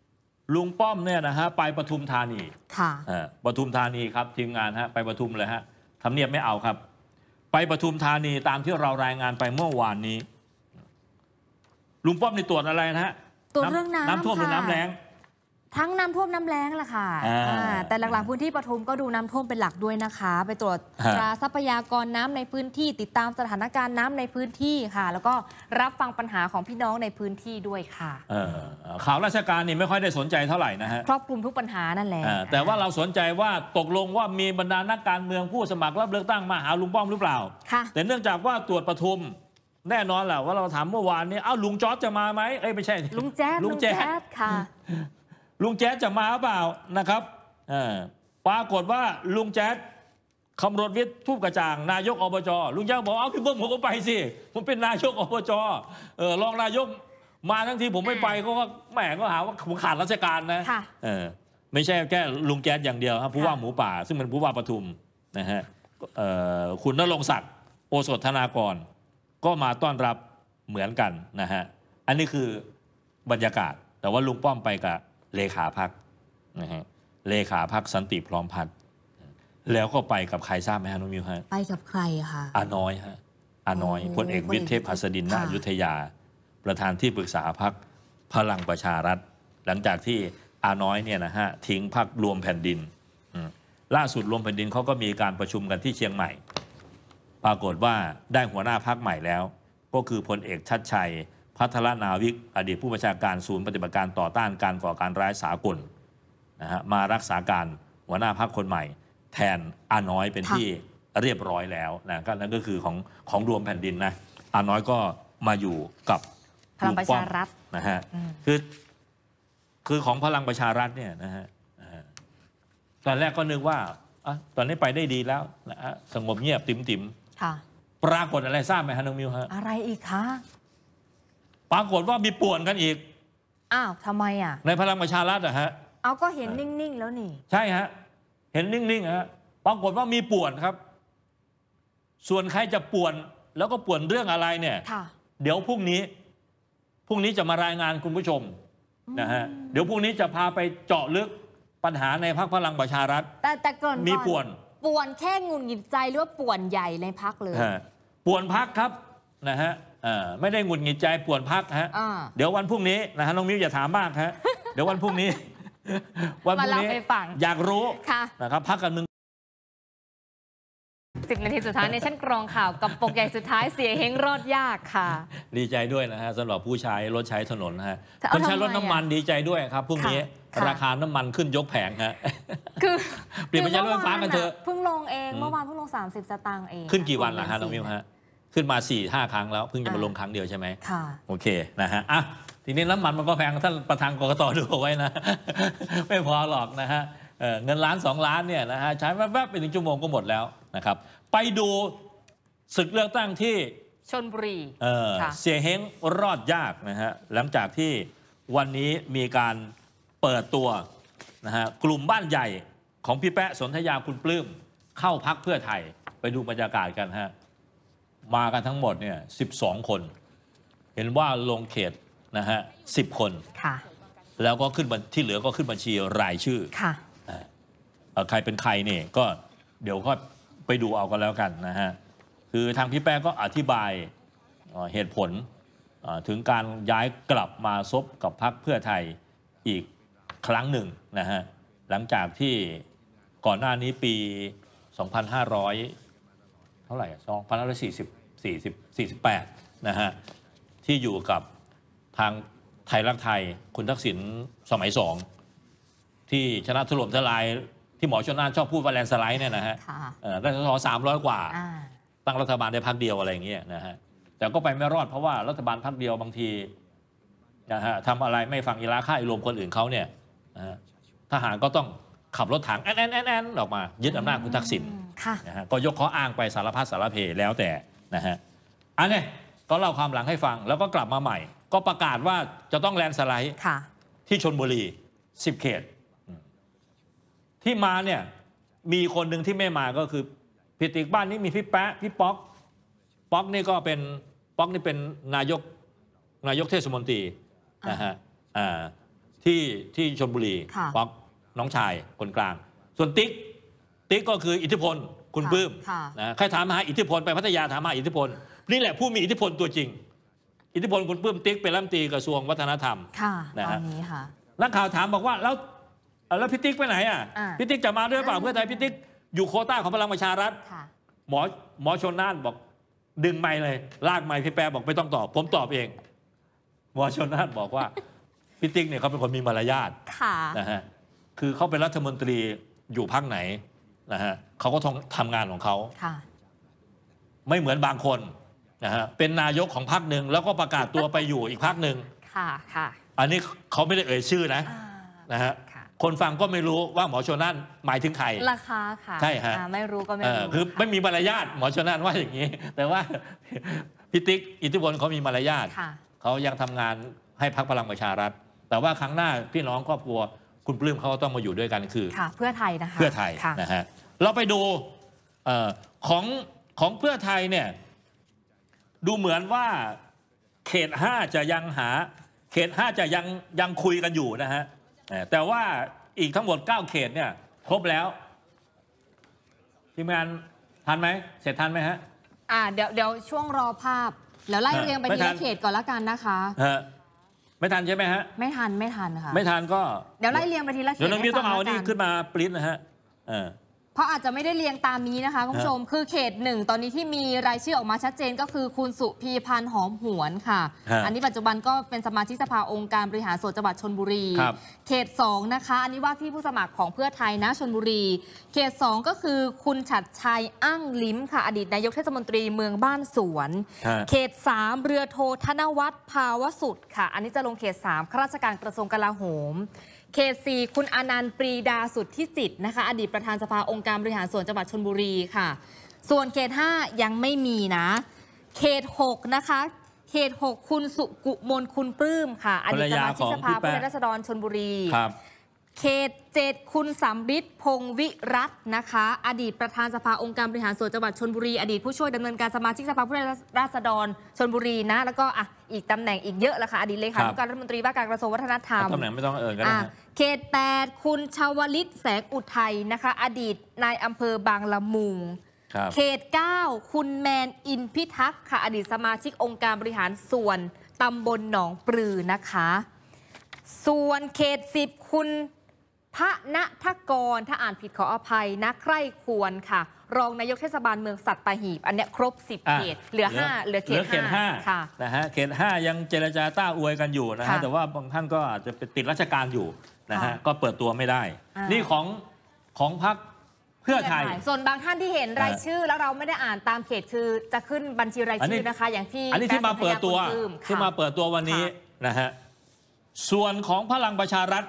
ลุงป้อมเนี่ยนะฮะไปปทุมธานีค่ะปทุมธานีครับทีมงานฮะไปปทุมเลยฮะทำเนียบไม่เอาครับไปปทุมธานีตามที่เรารายงานไปเมื่อวานนี้ลุงป้อมนี่ตรวจอะไรนะฮะตรวจเรื่องน้ำท่วมหรือน้ำแล้งทั้งน้ำท่วมน้ำแล้งแหละค่ะแต่หลักๆพื้นที่ปทุมก็ดูน้ำท่วมเป็นหลักด้วยนะคะไปตรวจตราทรัพยากรน้ำในพื้นที่ติดตามสถานการณ์น้ำในพื้นที่ค่ะแล้วก็รับฟังปัญหาของพี่น้องในพื้นที่ด้วยค่ะข่าวราชการนี่ไม่ค่อยได้สนใจเท่าไหร่นะฮะครอบคลุมทุกปัญหานั่นแหละแต่ว่าเราสนใจว่าตกลงว่ามีบรรดานักการเมืองผู้สมัครรับเลือกตั้งมาหาลุงป้อมหรือเปล่าแต่เนื่องจากว่าตรวจปทุมแน่นอนแหละว่าเราถามเมื่อวานนี้ลุงจอร์จจะมาไหมไม่ใช่ลุงแจ๊ดค่ะลุงแจ๊ดจะมาเปล่านะครับปรากฏว่าลุงแจ๊ดคำรณวิทย์ทูปกระจ่างนายกอบจลุงแจ๊ดบอกพี่เบิ้มผมก็ไปสิผมเป็นนายกอบจรองนายกมาทั้งทีผมไม่ไปก็แหมก็หาว่าผมขาดราชการนะไม่ใช่แค่ลุงแจ๊ดอย่างเดียวครับผู้ว่าหมูป่าซึ่งเป็นผู้ว่าปทุมนะฮะคุณณรงค์ศักดิ์โอสถธนากรก็มาต้อนรับเหมือนกันนะฮะอันนี้คือบรรยากาศแต่ว่าลุงป้อมไปกับเลขาพรรคนะฮะเลขาพรรคสันติพร้อมพัฒน์แล้วก็ไปกับใครทราบไหมฮะน้องมิวฮะไปกับใครคะอาน้อยฮะอาน้อยพลเอกวิทย์เทพหัสดินนาถอยุธยาประธานที่ปรึกษาพรรคพลังประชารัฐหลังจากที่อาน้อยเนี่ยนะฮะทิ้งพรรครวมแผ่นดินล่าสุดรวมแผ่นดินเขาก็มีการประชุมกันที่เชียงใหม่ปรากฏว่าได้หัวหน้าพรรคใหม่แล้วก็คือพลเอกชัดชัยพัทรนาวิกอดีตผู้บัญชาการศูนย์ปฏิบัติการต่อต้านการก่อการร้ายสากลนะฮะมารักษาการหัวหน้าพรรคคนใหม่แทนอาน้อยเป็นที่เรียบร้อยแล้วนะก็นั่นก็คือของรวมแผ่นดินนะอาน้อยก็มาอยู่กับพลังประชารัฐนะฮะคือของพลังประชารัฐเนี่ยนะฮะตอนแรกก็นึกว่าตอนนี้ไปได้ดีแล้วนะฮะสงบเงียบติ๋มปรากฏอะไรทราบไหมฮะน้องมิวฮะอะไรอีกคะปรากฏว่ามีป่วนกันอีกทำไมในพลังประชารัฐฮะก็เห็นนิ่งๆแล้วนี่ใช่ฮะเห็นนิ่งๆฮะปรากฏว่ามีป่วนครับส่วนใครจะป่วนแล้วก็ป่วนเรื่องอะไรเนี่ยเดี๋ยวพรุ่งนี้จะมารายงานคุณผู้ชมนะฮะเดี๋ยวพรุ่งนี้จะพาไปเจาะลึกปัญหาในพรรคพลังประชารัฐแต่ก่อนมีป่วนแค่งุนหงิดใจหรือว่าป่วนใหญ่ในพรรคเลยป่วนพรรคครับนะฮะไม่ได้หงุดหงิดใจป่วนพรรคฮะเดี๋ยววันพรุ่งนี้นะฮะน้องมิ้วอย่าถามมากฮะเดี๋ยววันพรุ่งนี้อยากรู้นะครับพรรคการเมือง 10 นาทีสุดท้ายในชั้นกรองข่าวกับปกใหญ่สุดท้ายเสียเฮงรอดยากค่ะดีใจด้วยนะฮะสำหรับผู้ใช้รถใช้ถนนนะฮะคนใช้รถน้ำมันดีใจด้วยครับพรุ่งนี้ราคาน้ำมันขึ้นยกแผงฮะคือเปลี่ยนเป็นรถไฟฟ้ากันเถอะเพิ่งลงเองเมื่อวานเพิ่งลง30 สตางค์เองขึ้นกี่วันล่ะฮะน้องมิวฮะขึ้นมา 4-5 ครั้งแล้วเพิ่งจะมาลงครั้งเดียวใช่ไหมค่ะโอเคนะฮะทีนี้น้ำมันมันก็แพงท่านประธานกกต.ดูเอาไว้นะไม่พอหรอกนะฮะเงิน1-2 ล้านเนี่ยนะฮะใช้แวบๆไปถึงชั่วโมงก็หมดแล้วนะครับไปดูศึกเลือกตั้งที่ชลบุรีเสียเฮงรอดยากนะฮะหลังจากที่วันนี้มีการเปิดตัวนะฮะกลุ่มบ้านใหญ่ของพี่แป๊ะสนธยาคุณปลื้มเข้าพรรคเพื่อไทยไปดูบรรยากาศกันฮะมากันทั้งหมดเนี่ย12 คนเห็นว่าลงเขตนะฮะ10 คนแล้วก็ขึ้นที่เหลือก็ขึ้นบัญชีรายชื่อใครเป็นใครเนี่ยก็เดี๋ยวก็ไปดูเอากันแล้วกันนะฮะคือทางพี่แป๊ะก็อธิบายเหตุผลถึงการย้ายกลับมาซบกับพรรคเพื่อไทยอีกครั้งหนึ่งนะฮะหลังจากที่ก่อนหน้านี้ปี 2500 เท่าไหร่2548นะฮะที่อยู่กับทางไทยรักไทยคุณทักษิณสมัย2ที่ชนะถล่มทลายที่หมอชลน่านชอบพูดว่าแลนสไลด์เนี่ยนะฮะได้สส300 กว่าตั้งรัฐบาลได้พรรคเดียวอะไรอย่างเงี้ยนะฮะแต่ก็ไปไม่รอดเพราะว่ารัฐบาลพรรคเดียวบางทีนะฮะทำอะไรไม่ฟังอีลาค่าอิรวมคนอื่นเขาเนี่ยทหารก็ต้องขับรถถังแอนออกมายึดอำนาจคุณทักษิณนะฮะก็ยกข้ออ้างไปสารพัดสารเพแล้วแต่นะฮะอันนี้ก็เล่าความหลังให้ฟังแล้วก็กลับมาใหม่ก็ประกาศว่าจะต้องแลนสไลด์ที่ชลบุรี10 เขตที่มาเนี่ยมีคนหนึ่งที่ไม่มาก็คือพิติกบ้านนี้มีพี่แป๊ะพี่ป๊อกนี่ก็เป็นป๊อกนี่เป็นนายกเทศมนตรีนะฮะที่ชลบุรีของน้องชายคนกลางส่วนติ๊กก็คืออิทธิพลคุณปลื้มนะใครถามหาอิทธิพลไปพัทยาถามหาอิทธิพลนี่แหละผู้มีอิทธิพลตัวจริงอิทธิพลคุณปลื้มติ๊กเป็นรัฐมนตรีกระทรวงวัฒนธรรมนะฮะนักข่าวถามบอกว่าแล้วพี่ติ๊กไปไหนอ่ะพี่ติ๊กจะมาด้วยเปล่าเพื่อไทยพี่ติ๊กอยู่โควต้าของพลังประชารัฐหมอชนน่านบอกดึงไมค์เลยลากไมค์พี่แปรบอกไม่ต้องตอบผมตอบเองหมอชนน่านบอกว่าพี่ติ๊กเนี่ยเขาเป็นคนมีมารยาทนะฮะคือเขาเป็นรัฐมนตรีอยู่พรรคไหนนะฮะเขาก็ต้องทำงานของเขาไม่เหมือนบางคนนะฮะเป็นนายกของพรรคหนึ่งแล้วก็ประกาศตัวไปอยู่อีกพรรคหนึ่งอันนี้เขาไม่ได้เอ่ยชื่อนะฮะคนฟังก็ไม่รู้ว่าหมอชนน่านหมายถึงใครราคาค่ะใช่ฮะไม่รู้ก็ไม่รู้คือไม่มีมารยาทหมอชนน่านว่าอย่างนี้แต่ว่าพี่ติ๊กอิทธิพลเขามีมารยาทเขายังทำงานให้พรรคพลังประชารัฐแต่ว่าครั้งหน้าพี่น้องครอบครัวคุณปลื้มเขาต้องมาอยู่ด้วยกันคือเพื่อไทยนะคะเพื่อไทยนะฮะเราไปดูของเพื่อไทยเนี่ยดูเหมือนว่าเขต 5จะยังหาเขต 5จะยังคุยกันอยู่นะฮะแต่ว่าอีกทั้งหมด9เขตเนี่ยครบแล้วทีมงานทันไหมเสร็จทันไหมฮะเดี๋ยวช่วงรอภาพแล้วไล่เรียงไปทีละเขตก่อนละกันนะคะไม่ทันใช่ไหมฮะไม่ทันค่ะไม่ทันก็เดี๋ยวไล่เรียงไปทีละเขตเดี๋ยวน้องมิวต้องเอานี่ขึ้นมาปริ้นนะฮะเพราะอาจจะไม่ได้เรียงตามนี้นะคะคุณผู้ชมคือเขต 1ตอนนี้ที่มีรายชื่อออกมาชัดเจนก็คือคุณสุพีพันธ์หอมหวนค่ะอันนี้ปัจจุบันก็เป็นสมาชิกสภาองค์การบริหารส่วนจังหวัดชลบุรีเขต 2นะคะอันนี้ว่าที่ผู้สมัครของเพื่อไทยนะชลบุรีเขต 2ก็คือคุณฉัตรชัยอั่งลิ้มค่ะอดีตนายกเทศมนตรีเมืองบ้านสวนเขต 3เรือโทธนวัฒน์ภาวสุดค่ะอันนี้จะลงเขต 3ข้าราชการกระทรวงกลาโหมเขต 4คุณอนันต์ปรีดาสุทธิจิตนะคะอดีตประธานสภาองค์การบริหารส่วนจังหวัดชลบุรีค่ะส่วนเขต 5ยังไม่มีนะเขต 6นะคะเขต 6คุณสุกุมลคุณปลื้มค่ะอดีตสมาชิกสภาผู้แทนราษฎรชลบุรีเขต 7คุณสำริดพงศ์วิรัตน์นะคะอดีตประธานสภาองค์การบริหารส่วนจังหวัดชลบุรีอดีตผู้ช่วยดำเนินการสมาชิกสภาผู้แทนราษฎรชลบุรีนะแล้วก็อีกตำแหน่งอีกเยอะละค่ะอดีตเลขาธิการรัฐมนตรีว่าการกระทรวงวัฒนธรรมตำแหน่งไม่ต้องเอ่ยก็ได้เขต 8คุณชวลิตแสงอุทัยนะคะอดีตนายอำเภอบางละมุงเขต 9คุณแมนอินพิทักษ์ค่ะอดีตสมาชิกองค์การบริหารส่วนตำบลหนองปลือนะคะส่วนเขต 10คุณพระณทกรถ้าอ่านผิดขออภัยนะใคร่ควรค่ะรองนายกเทศบาลเมืองสัตหีบอันนี้ครบ10เขตเหลือเขต 5ค่ะนะฮะเขต 5ยังเจรจาต้าอวยกันอยู่นะฮะแต่ว่าบางท่านก็อาจจะไปติดราชการอยู่นะฮะก็เปิดตัวไม่ได้นี่ของพรรคเพื่อไทยส่วนบางท่านที่เห็นรายชื่อแล้วเราไม่ได้อ่านตามเขตคือจะขึ้นบัญชีรายชื่อนะคะอย่างที่อันนี้ที่มาเปิดตัววันนี้นะฮะส่วนของพลังประชารัฐ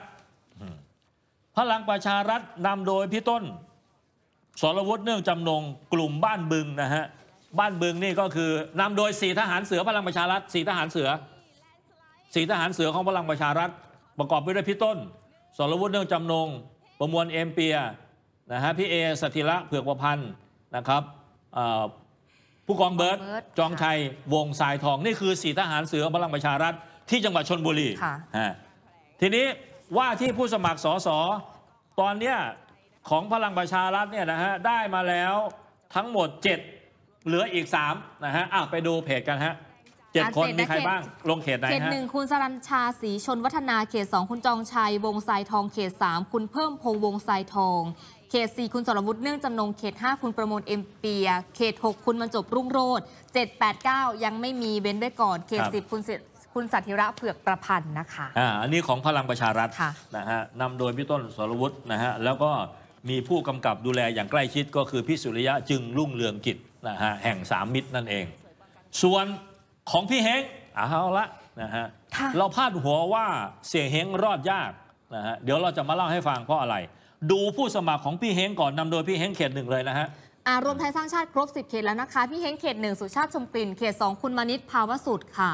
นำโดยพี่ต้นสรวุฒิเนื่องจำนงกลุ่มบ้านบึงนะฮะบ้านบึงนี่ก็คือนำโดย4ทหารเสือพลังประชารัฐ4ทหารเสือของพลังประชารัฐประกอบไปด้วยพี่ต้นสรวุฒิเนื่องจำนงประมวลเอ็มเปียนะฮะพี่เอสถิระเผือกประพันธ์นะครับผู้กองเบิร์ตจองชัยวงสายทองนี่คือ4ทหารเสือพลังประชารัฐที่จังหวัดชลบุรีทีนี้ว่าที่ผู้สมัครสสตอนเนี้ยของพลังประชารัฐเนี่ยนะฮะได้มาแล้วทั้งหมด7เหลืออีก3นะฮะไปดูเพจกันฮะ7คนมีใครบ้างลงเขตไหนฮะเขต 1คุณสรัญชาศรีชนวัฒนาเขต 2คุณจองชัยวงสายทองเขต 3คุณเพิ่มพงษ์วงสายทองเขต 4คุณสรวุฒิเนื่องจำนงเขต 5คุณประมวลเอ็มเปียเขต 6คุณบรรจบรุ่งโรจน์7 8 9ยังไม่มีเว้นไว้ก่อนเขต 10คุณสัทธิระเผือกประพันธ์นะคะอันนี้ของพลังประชารัฐนะฮะนำโดยพี่ต้นสรวุฒินะฮะแล้วก็มีผู้กำกับดูแลอย่างใกล้ชิดก็คือพี่สุริยะจึงรุ่งเรืองกิจนะฮะแห่ง3มิตรนั่นเองส่วนของพี่เฮงเอาละนะฮะเราพาดหัวว่าเสี่ยเฮงรอดยากนะฮะเดี๋ยวเราจะมาเล่าให้ฟังเพราะอะไรดูผู้สมัครของพี่เฮงก่อนนำโดยพี่เฮงเขต 1เลยนะฮะรวมไทยสร้างชาติครบ10เขตแล้วนะคะพี่เฮงเขต 1สุชาติชมกลิ่นเขต 2คุณมานิตภาวสุดค่ะเข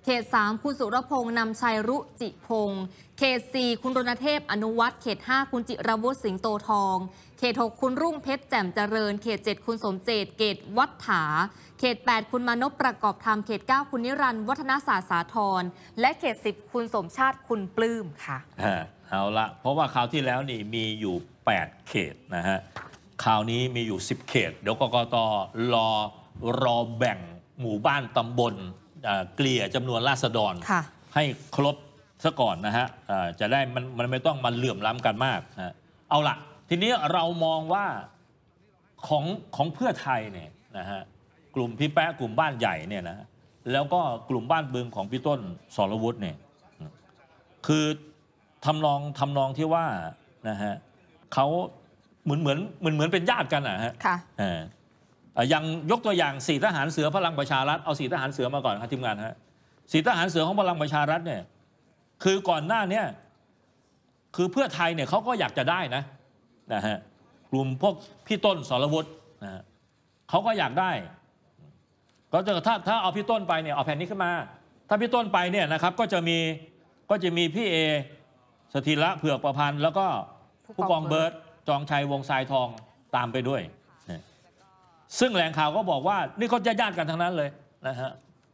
ขต 3 คุณสุรพงษ์นำชัยรุจิพงษ์เขต 4 คุณรณเทพอนุวัฒน์เขต 5 คุณจิรวุฒิสิงโตทองเขต 6 คุณรุ่งเพชรแจ่มเจริญเขต 7 คุณสมเจตเกตวัฏฐาเขต 8 คุณมานพประกอบธรรมเขต 9 คุณนิรันดร์วัฒนศาสตร์สาธรและเขต 10 คุณสมชาติคุณปลื้มค่ะเอาละเพราะว่าคราวที่แล้วนี่มีอยู่8 เขตนะฮะคราวนี้มีอยู่10 เขตเดี๋ยวกกต.รอแบ่งหมู่บ้านตำบลเกลี่ยจำนวนราษฎรให้ครบซะก่อนนะฮะจะได้มันไม่ต้องมาเหลื่อมล้ำกันมากนะเอาละทีนี้เรามองว่าของเพื่อไทยเนี่ยนะฮะกลุ่มพี่แป๊ะกลุ่มบ้านใหญ่เนี่ยนะแล้วก็กลุ่มบ้านบึงของพี่ต้นสรวุฒิเนี่ยคือทำนองที่ว่านะฮะเขาเหมือนเป็นญาติกันนะฮะยังยกตัวอย่าง4 ทหารเสือพลังประชารัฐเอา4 ทหารเสือมาก่อนครับทีมงานฮะ4 ทหารเสือของพลังประชารัฐเนี่ยคือก่อนหน้านี้คือเพื่อไทยเนี่ยเขาก็อยากจะได้นะฮะกลุ่มพวกพี่ต้นสรวุฒินะฮะเขาก็อยากได้ก็จะถ้าเอาพี่ต้นไปเนี่ยเอาแผ่นนี้ขึ้นมาถ้าพี่ต้นไปเนี่ยนะครับก็จะมีพี่เอสถิระเผือกประพันธ์แล้วก็ผู้กองเบิร์ตจองชัยวงศ์ทรายทองตามไปด้วยซึ่งแหล่งข่าวก็บอกว่านี่เขาญาติกันทั้งนั้นเลยนะฮะ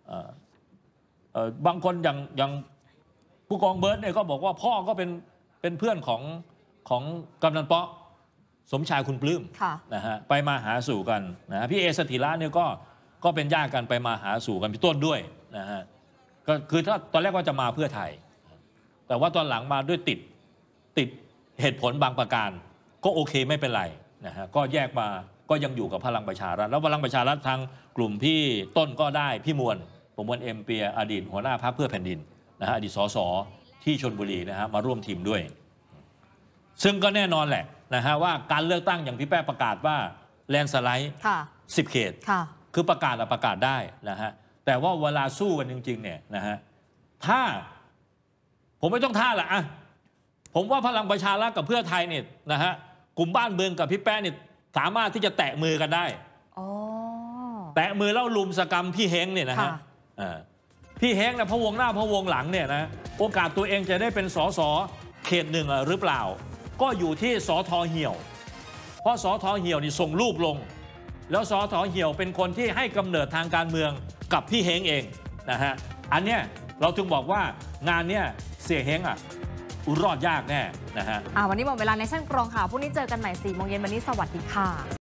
บางคนอย่างผู้กองเบิร์ตเนี่ยก็บอกว่าพ่อก็เป็นเพื่อนของกำนันเปาะสมชายคุณปลื้มนะฮะไปมาหาสู่กันนะพี่เอสถิระเนี่ยก็เป็นญาติกันไปมาหาสู่กันพี่ต้นด้วยนะฮะก็คือถ้าตอนแรกว่าจะมาเพื่อไทยแต่ว่าตอนหลังมาด้วยติดเหตุผลบางประการก็โอเคไม่เป็นไรนะฮะก็แยกมาก็ยังอยู่กับพลังประชารัฐแล้วพลังประชารัฐทางกลุ่มพี่ต้นก็ได้พี่มวลประมวลเอ็มเปียอดีตหัวหน้าพรรคเพื่อแผ่นดินนะฮะอดีตสสที่ชลบุรีนะฮะมาร่วมทีมด้วยซึ่งก็แน่นอนแหละนะฮะว่าการเลือกตั้งอย่างพี่แป๊ะประกาศว่าแลนสไลด์10 เขตคือประกาศได้นะฮะแต่ว่าเวลาสู้กันจริงๆเนี่ยนะฮะถ้าผมไม่ต้องท่าละอ่ะผมว่าพลังประชารัฐกับเพื่อไทยเนี่ยนะฮะกลุ่มบ้านเมืองกับพี่แป๊ะเนี่ยสามารถที่จะแตะมือกันได้แตะมือแล้วลุมสกรรมพี่เฮงเนี่ยนะฮะพี่เฮงนะพะวงหน้าพะวงหลังเนี่ยนะโอกาสตัวเองจะได้เป็นสสเขต 1หรือเปล่าก็อยู่ที่สท.เหี่ยวเพราะสท.เหี่ยวนี่ส่งลูกลงแล้วสท.เหี่ยวเป็นคนที่ให้กำเนิดทางการเมืองกับพี่เฮงเองนะฮะอันเนี้ยเราถึงบอกว่างานเนี้ยเสียเฮงรอดยากแน่นะฮะวันนี้หมดเวลาในชั่นกรองข่าวพรุ่งนี้เจอกันใหม่ 4 โมงเย็นวันนี้สวัสดีค่ะ